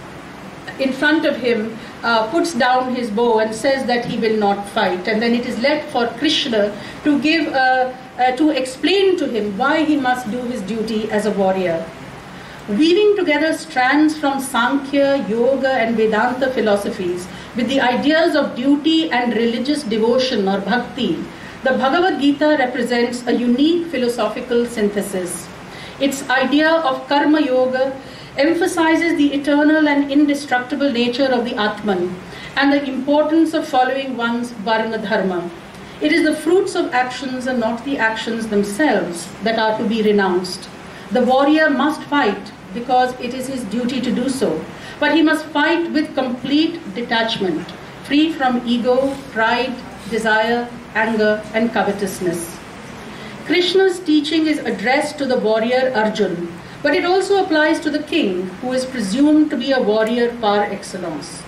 in front of him, puts down his bow and says that he will not fight. And then it is left for Krishna to give to explain to him why he must do his duty as a warrior. Weaving together strands from Sankhya, Yoga and Vedanta philosophies with the ideas of duty and religious devotion or bhakti, the Bhagavad Gita represents a unique philosophical synthesis. Its idea of karma yoga emphasizes the eternal and indestructible nature of the Atman and the importance of following one's varna dharma. It is the fruits of actions and not the actions themselves that are to be renounced. The warrior must fight because it is his duty to do so, but he must fight with complete detachment, free from ego, pride, desire, anger, and covetousness. Krishna's teaching is addressed to the warrior Arjun, but it also applies to the king, who is presumed to be a warrior par excellence.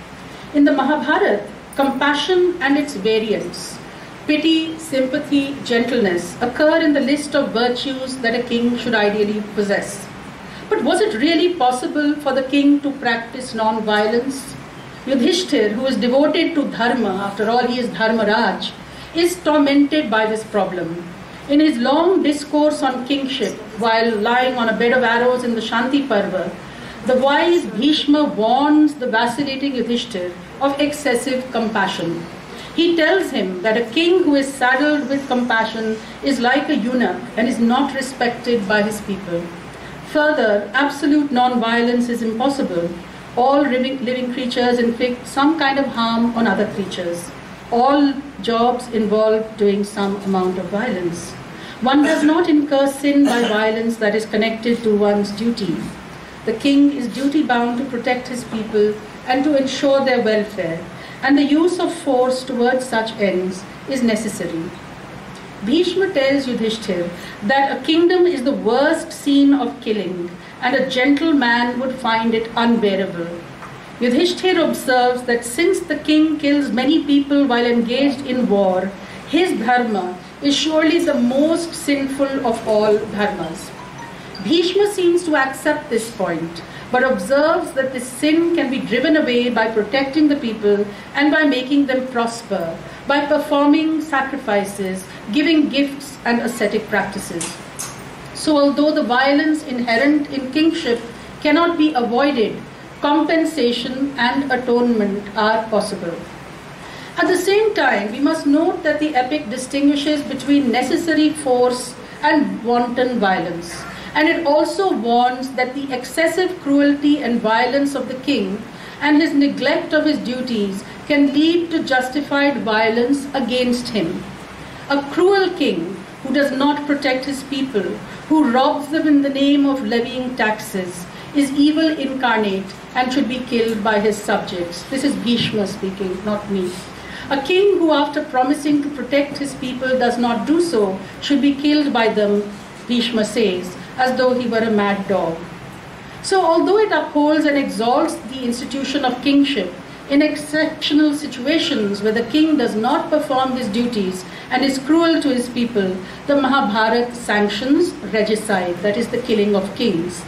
In the Mahabharata, compassion and its variants, pity, sympathy, gentleness, occur in the list of virtues that a king should ideally possess. But was it really possible for the king to practice non-violence? Yudhishthir, who is devoted to dharma, after all he is Dharmaraj, is tormented by this problem. In his long discourse on kingship, while lying on a bed of arrows in the Shanti Parva, the wise Bhishma warns the vacillating Yudhishthir of excessive compassion. He tells him that a king who is saddled with compassion is like a eunuch and is not respected by his people. Further, absolute non-violence is impossible. All living creatures inflict some kind of harm on other creatures. All jobs involve doing some amount of violence. One does not incur sin by violence that is connected to one's duty. The king is duty-bound to protect his people and to ensure their welfare, and the use of force towards such ends is necessary. Bhishma tells Yudhishthir that a kingdom is the worst scene of killing, and a gentle man would find it unbearable. Yudhishthir observes that since the king kills many people while engaged in war, his dharma is surely the most sinful of all dharmas. Bhishma seems to accept this point, but observes that this sin can be driven away by protecting the people and by making them prosper, by performing sacrifices, giving gifts and ascetic practices. So although the violence inherent in kingship cannot be avoided, compensation and atonement are possible. At the same time, we must note that the epic distinguishes between necessary force and wanton violence. And it also warns that the excessive cruelty and violence of the king and his neglect of his duties can lead to justified violence against him. A cruel king who does not protect his people, who robs them in the name of levying taxes, is evil incarnate and should be killed by his subjects. This is Bhishma speaking, not me. A king who, after promising to protect his people, does not do so should be killed by them, Bhishma says, as though he were a mad dog. So although it upholds and exalts the institution of kingship, in exceptional situations where the king does not perform his duties and is cruel to his people, the Mahabharata sanctions regicide, that is the killing of kings.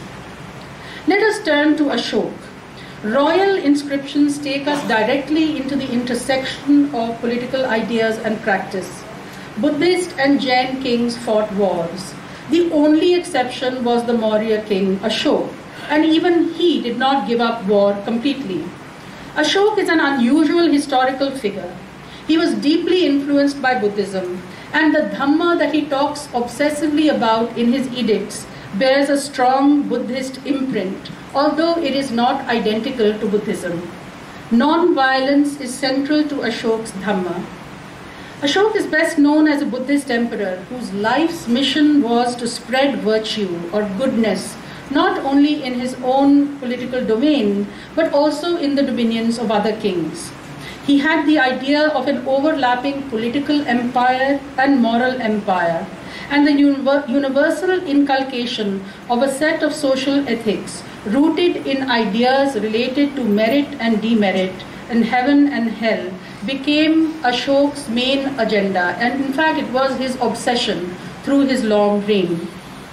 Let us turn to Ashok. Royal inscriptions take us directly into the intersection of political ideas and practice. Buddhist and Jain kings fought wars. The only exception was the Maurya king Ashok, and even he did not give up war completely. Ashok is an unusual historical figure. He was deeply influenced by Buddhism, and the Dhamma that he talks obsessively about in his edicts bears a strong Buddhist imprint, although it is not identical to Buddhism. Non-violence is central to Ashok's Dhamma. Ashok is best known as a Buddhist emperor whose life's mission was to spread virtue or goodness, not only in his own political domain, but also in the dominions of other kings. He had the idea of an overlapping political empire and moral empire, and the universal inculcation of a set of social ethics rooted in ideas related to merit and demerit, in heaven and hell, became Ashok's main agenda, and in fact it was his obsession through his long reign.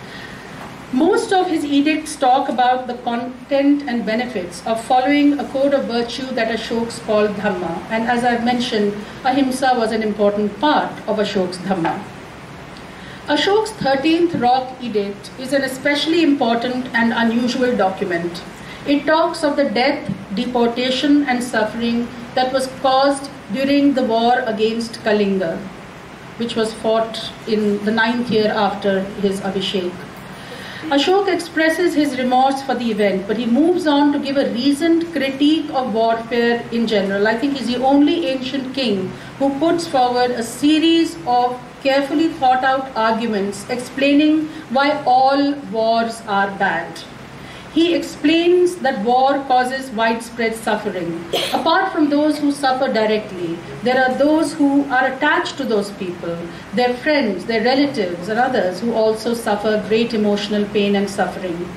Most of his edicts talk about the content and benefits of following a code of virtue that Ashok's called Dhamma, and as I've mentioned, Ahimsa was an important part of Ashok's Dhamma. Ashok's 13th rock edict is an especially important and unusual document. It talks of the death, deportation and suffering that was caused during the war against Kalinga, which was fought in the 9th year after his Abhishek. Ashok expresses his remorse for the event, but he moves on to give a reasoned critique of warfare in general. I think he's the only ancient king who puts forward a series of carefully thought out arguments explaining why all wars are bad. He explains that war causes widespread suffering. Apart from those who suffer directly, there are those who are attached to those people, their friends, their relatives, and others who also suffer great emotional pain and suffering.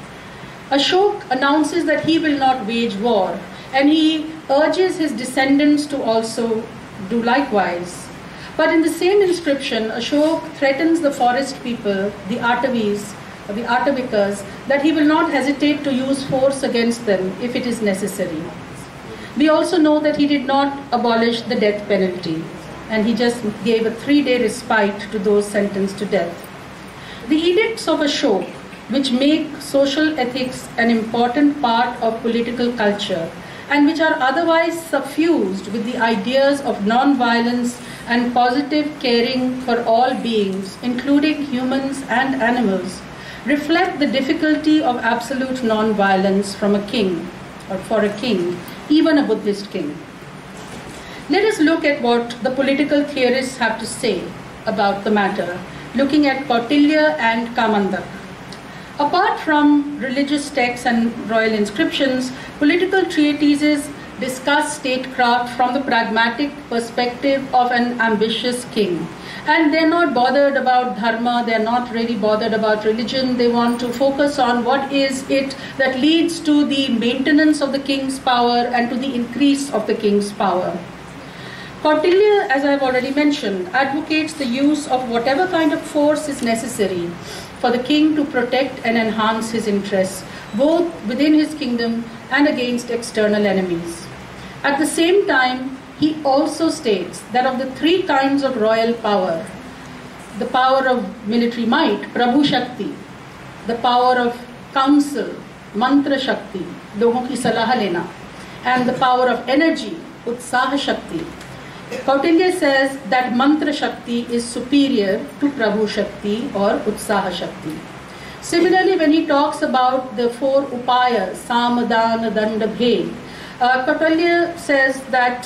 Ashok announces that he will not wage war, and he urges his descendants to also do likewise. But in the same inscription, Ashok threatens the forest people, the Atavis, the Atavikas, that he will not hesitate to use force against them if it is necessary. We also know that he did not abolish the death penalty, and he just gave a 3-day respite to those sentenced to death. The edicts of Ashok, which make social ethics an important part of political culture, and which are otherwise suffused with the ideas of non-violence and positive caring for all beings, including humans and animals, reflect the difficulty of absolute non-violence from a king, or for a king, even a Buddhist king. Let us look at what the political theorists have to say about the matter, looking at Kautilya and Kamandak. Apart from religious texts and royal inscriptions, political treatises discuss statecraft from the pragmatic perspective of an ambitious king. And they're not bothered about dharma, they're not really bothered about religion. They want to focus on what is it that leads to the maintenance of the king's power and to the increase of the king's power. Kautilya, as I've already mentioned, advocates the use of whatever kind of force is necessary for the king to protect and enhance his interests, both within his kingdom and against external enemies. At the same time, he also states that of the 3 kinds of royal power, the power of military might, Prabhu Shakti, the power of counsel, Mantra Shakti, logon ki salah lena, and the power of energy, Utsaha Shakti. Kautilya says that Mantra Shakti is superior to Prabhu Shakti or Utsaha Shakti. Similarly, when he talks about the 4 upayas, Samadana, Danda, Bhed, Kautilya says that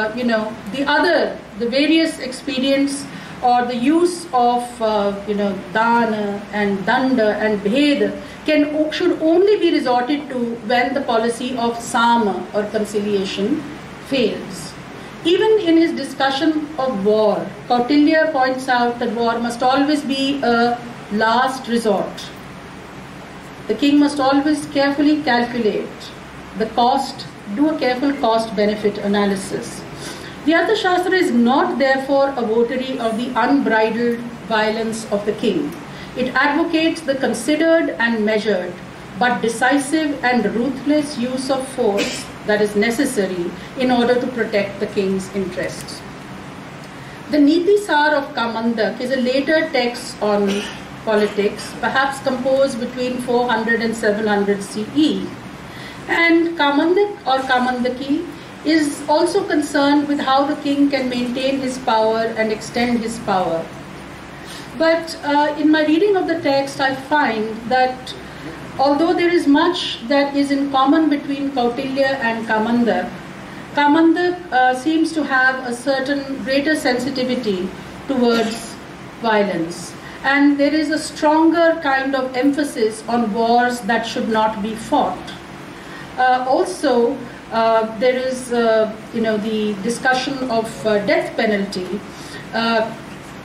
the various expedients or the use of dana and danda and bhed should only be resorted to when the policy of sama or conciliation fails. Even in his discussion of war, Kautilya points out that war must always be a last resort. The king must always carefully calculate the cost, do a careful cost-benefit analysis. The Arthashastra is not therefore a votary of the unbridled violence of the king. It advocates the considered and measured, but decisive and ruthless use of force that is necessary in order to protect the king's interests. The Niti Sar of Kamandak is a later text on politics, perhaps composed between 400 and 700 CE. And Kamandak or Kamandaki is also concerned with how the king can maintain his power and extend his power. But in my reading of the text, I find that although there is much that is in common between Kautilya and Kamandak, Kamandak seems to have a certain greater sensitivity towards violence. And there is a stronger kind of emphasis on wars that should not be fought. Also, there is, the discussion of death penalty.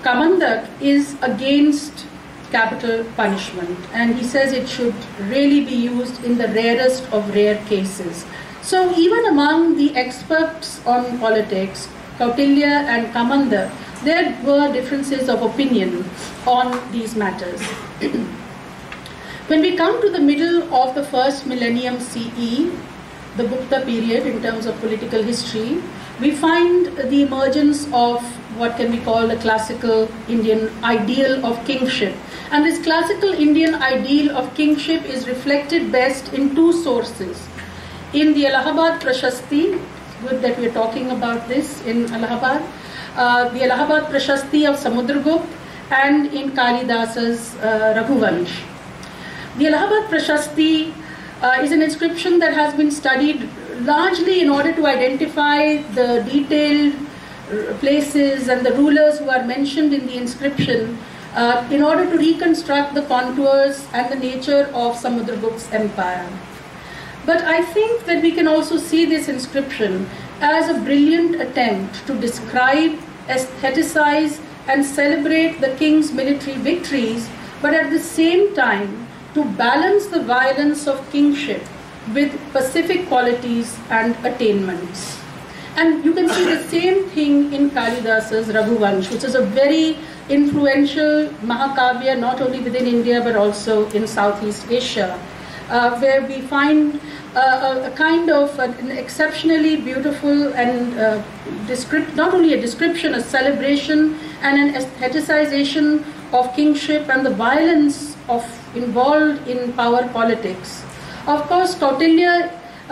Kamandak is against capital punishment, and he says it should really be used in the rarest of rare cases. So even among the experts on politics, Kautilya and Kamandak, there were differences of opinion on these matters. When we come to the middle of the first millennium CE, the Gupta period in terms of political history, we find the emergence of what can be called a classical Indian ideal of kingship. And this classical Indian ideal of kingship is reflected best in two sources. In the Allahabad Prashasti, good that we are talking about this in Allahabad, the Allahabad Prashasti of Samudragupta, and in Kalidasa's Raghuvansh. The Allahabad Prashasti is an inscription that has been studied largely in order to identify the detailed places and the rulers who are mentioned in the inscription in order to reconstruct the contours and the nature of Samudragupta's empire. But I think that we can also see this inscription as a brilliant attempt to describe, aestheticize, and celebrate the king's military victories, but at the same time to balance the violence of kingship with pacific qualities and attainments. And you can see the same thing in Kalidasa's Raghuvansh, which is a very influential Mahakavya, not only within India but also in Southeast Asia, where we find a kind of an exceptionally beautiful and not only a description, a celebration and an aestheticization of kingship and the violence involved in power politics. Of course, Kalidas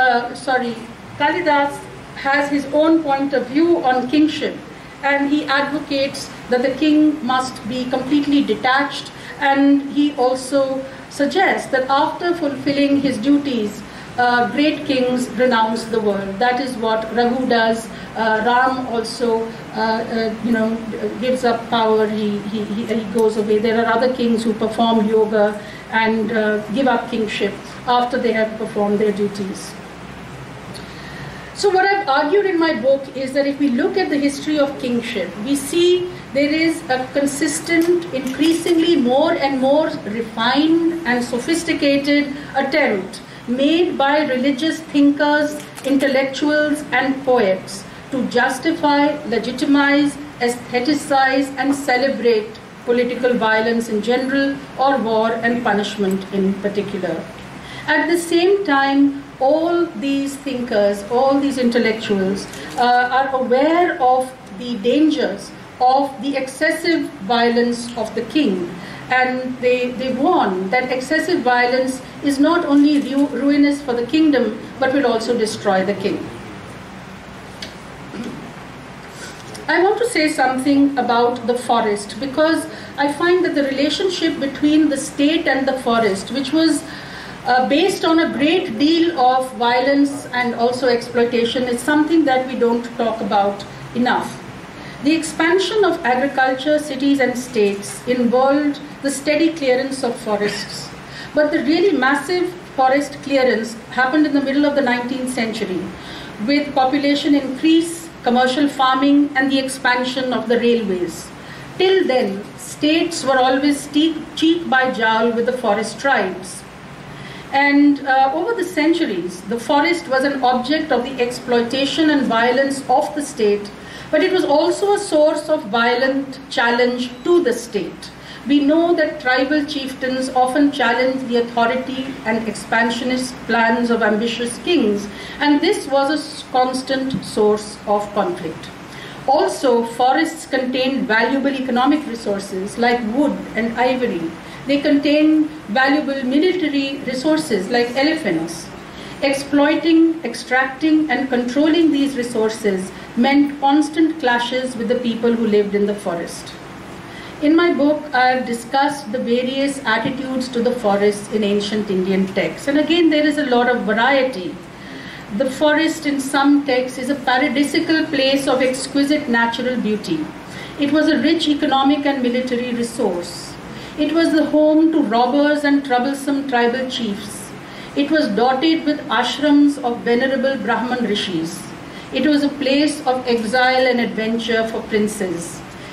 has his own point of view on kingship, and he advocates that the king must be completely detached, and he also suggests that after fulfilling his duties, great kings renounce the world. That is what Raghu does. Ram also, gives up power. He goes away. There are other kings who perform yoga and give up kingship after they have performed their duties. So what I've argued in my book is that if we look at the history of kingship, we see there is a consistent, increasingly more and more refined and sophisticated attempt made by religious thinkers, intellectuals, and poets to justify, legitimize, aestheticize, and celebrate political violence in general or war and punishment in particular. At the same time, all these thinkers, all these intellectuals are aware of the dangers of the excessive violence of the king, and they warn that excessive violence is not only ruinous for the kingdom but will also destroy the king. I want to say something about the forest, because I find that the relationship between the state and the forest, which was based on a great deal of violence and also exploitation, is something that we don't talk about enough. The expansion of agriculture, cities and states involved the steady clearance of forests. But the really massive forest clearance happened in the middle of the 19th century with population increase, commercial farming and the expansion of the railways. Till then, states were always cheek by jowl with the forest tribes. And over the centuries, the forest was an object of the exploitation and violence of the state, but it was also a source of violent challenge to the state. We know that tribal chieftains often challenged the authority and expansionist plans of ambitious kings, and this was a constant source of conflict. Also, forests contained valuable economic resources like wood and ivory. They contain valuable military resources like elephants. Exploiting, extracting, and controlling these resources meant constant clashes with the people who lived in the forest. In my book, I have discussed the various attitudes to the forests in ancient Indian texts. And again, there is a lot of variety. The forest in some texts is a paradisical place of exquisite natural beauty. It was a rich economic and military resource. It was the home to robbers and troublesome tribal chiefs. It was dotted with ashrams of venerable Brahman rishis. It was a place of exile and adventure for princes.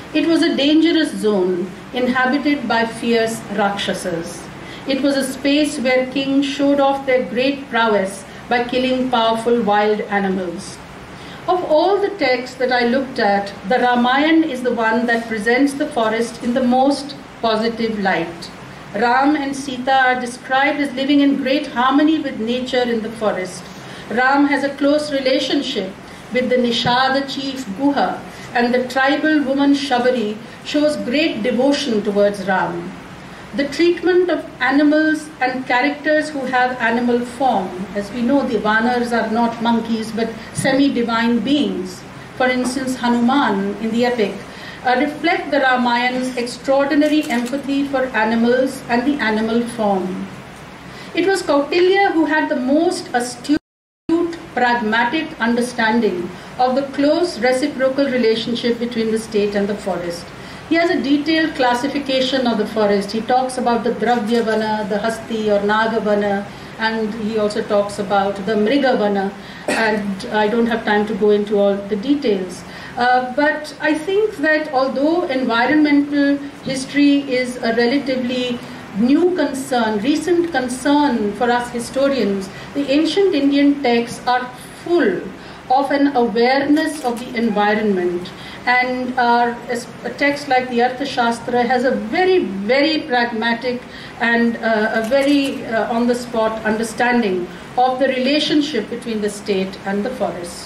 It was a dangerous zone inhabited by fierce Rakshasas. It was a space where kings showed off their great prowess by killing powerful wild animals. Of all the texts that I looked at, the Ramayana is the one that presents the forest in the most positive light. Ram and Sita are described as living in great harmony with nature in the forest. Ram has a close relationship with the Nishada chief Guha, and the tribal woman Shabari shows great devotion towards Ram. The treatment of animals and characters who have animal form. As we know, the Vanars are not monkeys but semi-divine beings. For instance, Hanuman in the epic reflect the Ramayan's extraordinary empathy for animals and the animal form. It was Kautilya who had the most astute, pragmatic understanding of the close reciprocal relationship between the state and the forest. He has a detailed classification of the forest. He talks about the Dravyavana, the Hasti or Nagavana, and he also talks about the Mrigavana, and I don't have time to go into all the details. But I think that although environmental history is a relatively new concern, recent concern for us historians, the ancient Indian texts are full of an awareness of the environment. And a text like the Arthashastra has a very, very pragmatic and a very on-the-spot understanding of the relationship between the state and the forest.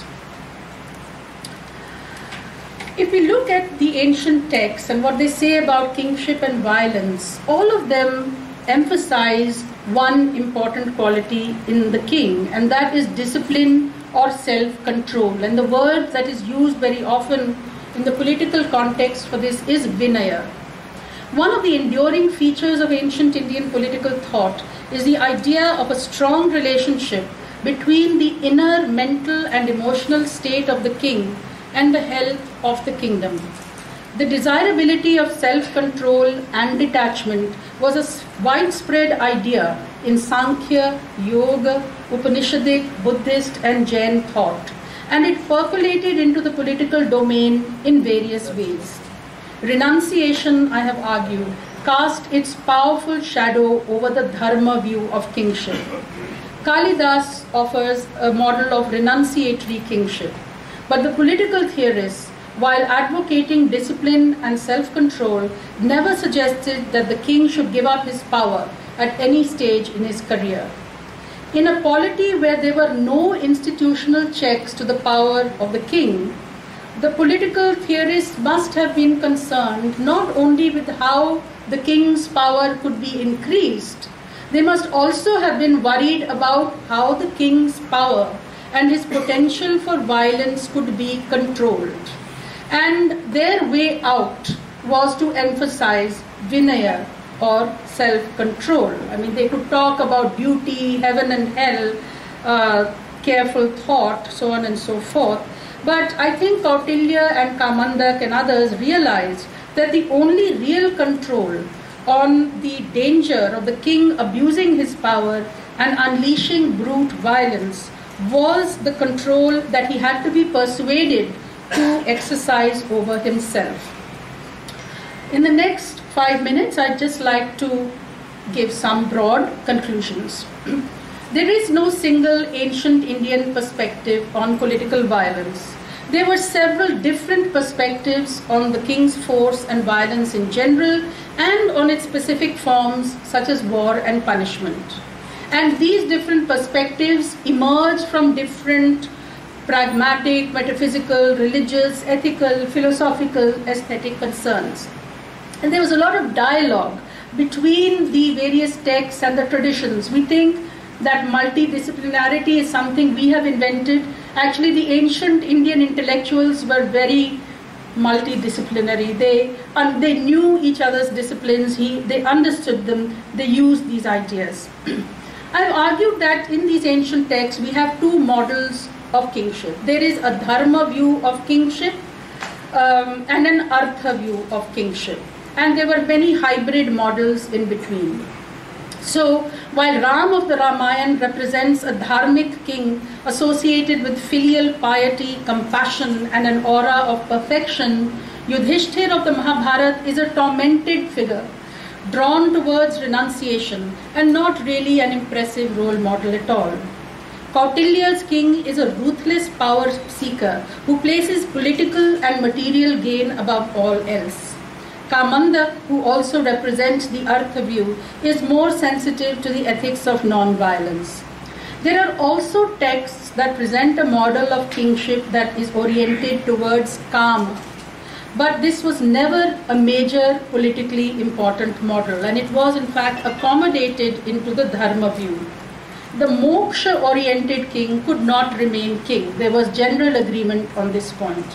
If we look at the ancient texts and what they say about kingship and violence, all of them emphasize one important quality in the king, and that is discipline or self-control. And the word that is used very often in the political context for this is Vinaya. One of the enduring features of ancient Indian political thought is the idea of a strong relationship between the inner mental and emotional state of the king and the health of the kingdom. The desirability of self-control and detachment was a widespread idea in Sankhya, Yoga, Upanishadic, Buddhist and Jain thought, and it percolated into the political domain in various ways. Renunciation, I have argued, cast its powerful shadow over the dharma view of kingship. Kalidas offers a model of renunciatory kingship, but the political theorists, while advocating discipline and self-control, never suggested that the king should give up his power at any stage in his career. In a polity where there were no institutional checks to the power of the king, the political theorists must have been concerned not only with how the king's power could be increased, they must also have been worried about how the king's power and his potential for violence could be controlled. And their way out was to emphasize Vinaya or self-control. I mean, they could talk about duty, heaven and hell, careful thought, so on and so forth. But I think Kautilya and Kamandak and others realized that the only real control on the danger of the king abusing his power and unleashing brute violence was the control that he had to be persuaded to exercise over himself. In the next 5 minutes, I'd just like to give some broad conclusions. There is no single ancient Indian perspective on political violence. There were several different perspectives on the king's force and violence in general and on its specific forms such as war and punishment. And these different perspectives emerged from different pragmatic, metaphysical, religious, ethical, philosophical, aesthetic concerns. And there was a lot of dialogue between the various texts and the traditions. We think that multidisciplinarity is something we have invented. Actually, the ancient Indian intellectuals were very multidisciplinary. They knew each other's disciplines, they understood them, they used these ideas. I've argued that in these ancient texts we have two models of kingship. There is a dharma view of kingship and an artha view of kingship. And there were many hybrid models in between. So, while Ram of the Ramayana represents a dharmic king associated with filial piety, compassion, and an aura of perfection, Yudhishthir of the Mahabharata is a tormented figure, drawn towards renunciation and not really an impressive role model at all. Kautilya's king is a ruthless power seeker who places political and material gain above all else. Kamanda, who also represents the Artha view, is more sensitive to the ethics of non-violence. There are also texts that present a model of kingship that is oriented towards Kama. But this was never a major politically important model, and it was in fact accommodated into the Dharma view. The moksha-oriented king could not remain king. There was general agreement on this point.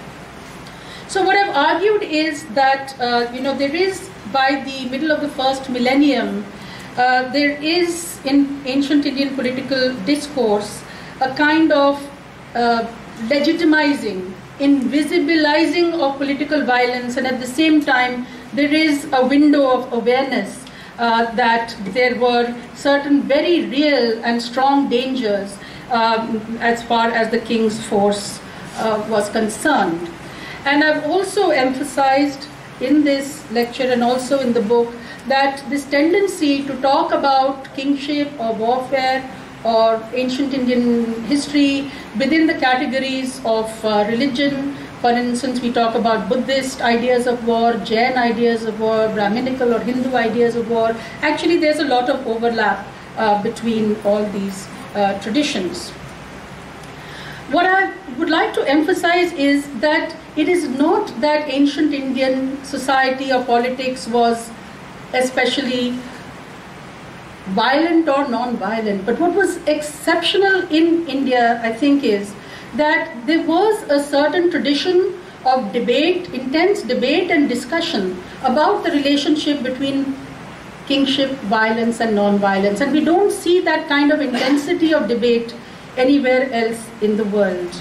So what I've argued is that, there is, by the middle of the first millennium, there is in ancient Indian political discourse a kind of legitimizing, invisibilizing of political violence, and at the same time there is a window of awareness that there were certain very real and strong dangers as far as the king's force was concerned. And I've also emphasized in this lecture and also in the book that this tendency to talk about kingship or warfare or ancient Indian history within the categories of religion. For instance, we talk about Buddhist ideas of war, Jain ideas of war, Brahminical or Hindu ideas of war. Actually, there's a lot of overlap between all these traditions. What I would like to emphasize is that it is not that ancient Indian society or politics was especially violent or non-violent, but what was exceptional in India, I think, is that there was a certain tradition of debate, intense debate and discussion about the relationship between kingship, violence and non-violence, and we don't see that kind of intensity of debate anywhere else in the world.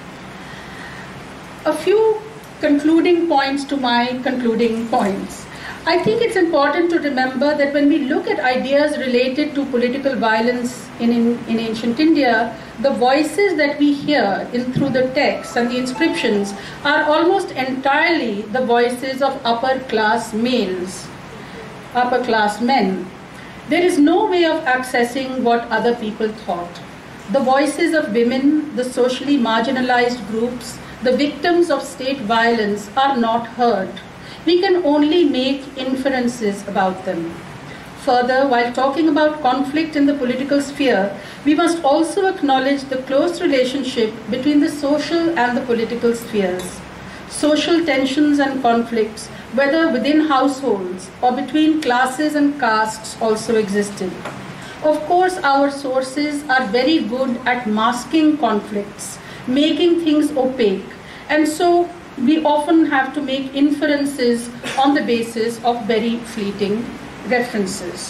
A few concluding points to my concluding points. I think it's important to remember that when we look at ideas related to political violence in ancient India, the voices that we hear through the texts and the inscriptions are almost entirely the voices of upper class males, upper class men. There is no way of accessing what other people thought. The voices of women, the socially marginalized groups, the victims of state violence are not heard. We can only make inferences about them. Further, while talking about conflict in the political sphere, we must also acknowledge the close relationship between the social and the political spheres. Social tensions and conflicts, whether within households or between classes and castes, also existed. Of course, our sources are very good at masking conflicts, making things opaque, and so we often have to make inferences on the basis of very fleeting references.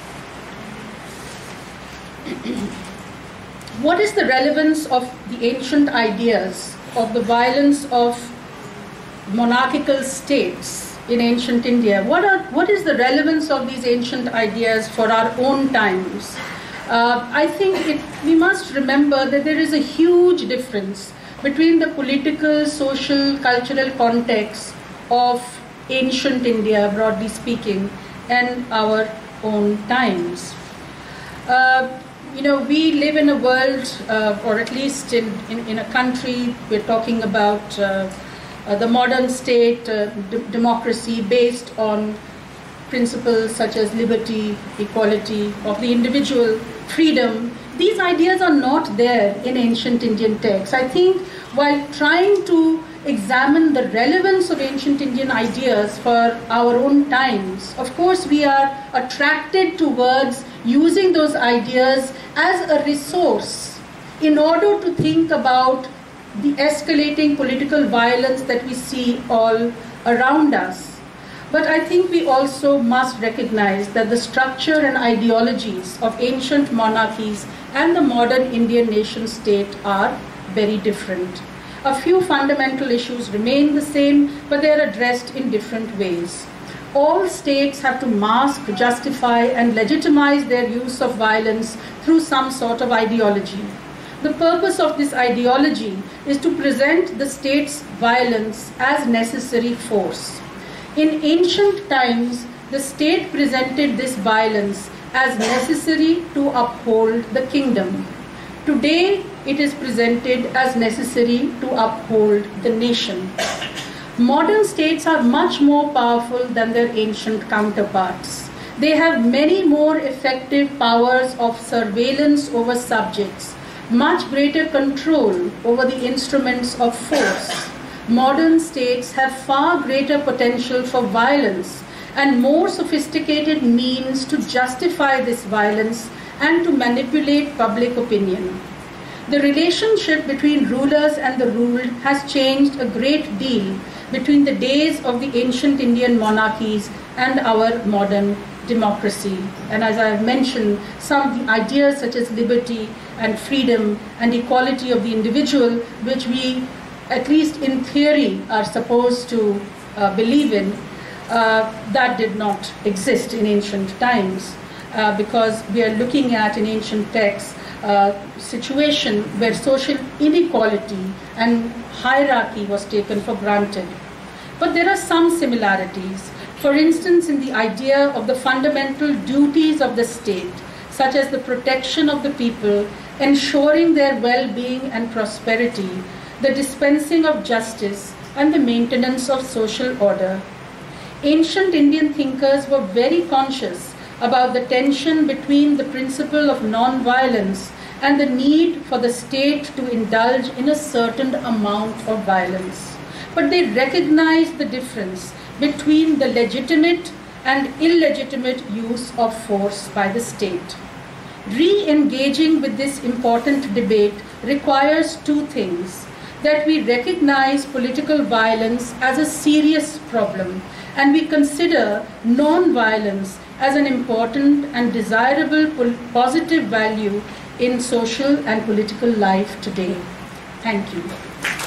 What is the relevance of the ancient ideas of the violence of monarchical states in ancient India? What is the relevance of these ancient ideas for our own times? I think we must remember that there is a huge difference between the political, social, cultural context of ancient India, broadly speaking, and our own times. We live in a world, or at least in a country, we're talking about the modern state, democracy based on principles such as liberty, equality of the individual, freedom. These ideas are not there in ancient Indian texts. I think while trying to examine the relevance of ancient Indian ideas for our own times, of course we are attracted towards using those ideas as a resource in order to think about the escalating political violence that we see all around us. But I think we also must recognize that the structure and ideologies of ancient monarchies and the modern Indian nation state are very different. A few fundamental issues remain the same, but they are addressed in different ways. All states have to mask, justify, and legitimize their use of violence through some sort of ideology. The purpose of this ideology is to present the state's violence as necessary force. In ancient times, the state presented this violence as necessary to uphold the kingdom. Today, it is presented as necessary to uphold the nation. Modern states are much more powerful than their ancient counterparts. They have many more effective powers of surveillance over subjects, much greater control over the instruments of force. Modern states have far greater potential for violence and more sophisticated means to justify this violence and to manipulate public opinion. The relationship between rulers and the ruled has changed a great deal between the days of the ancient Indian monarchies and our modern democracy. And as I have mentioned, some of the ideas such as liberty and freedom and equality of the individual, which we, at least in theory, are supposed to believe in, that did not exist in ancient times, because we are looking at in ancient texts a situation where social inequality and hierarchy was taken for granted. But there are some similarities. For instance, in the idea of the fundamental duties of the state, such as the protection of the people, ensuring their well-being and prosperity, the dispensing of justice, and the maintenance of social order. Ancient Indian thinkers were very conscious about the tension between the principle of non-violence and the need for the state to indulge in a certain amount of violence. But they recognized the difference between the legitimate and illegitimate use of force by the state. Re-engaging with this important debate requires two things: that we recognize political violence as a serious problem and we consider non-violence as an important and desirable positive value in social and political life today. Thank you.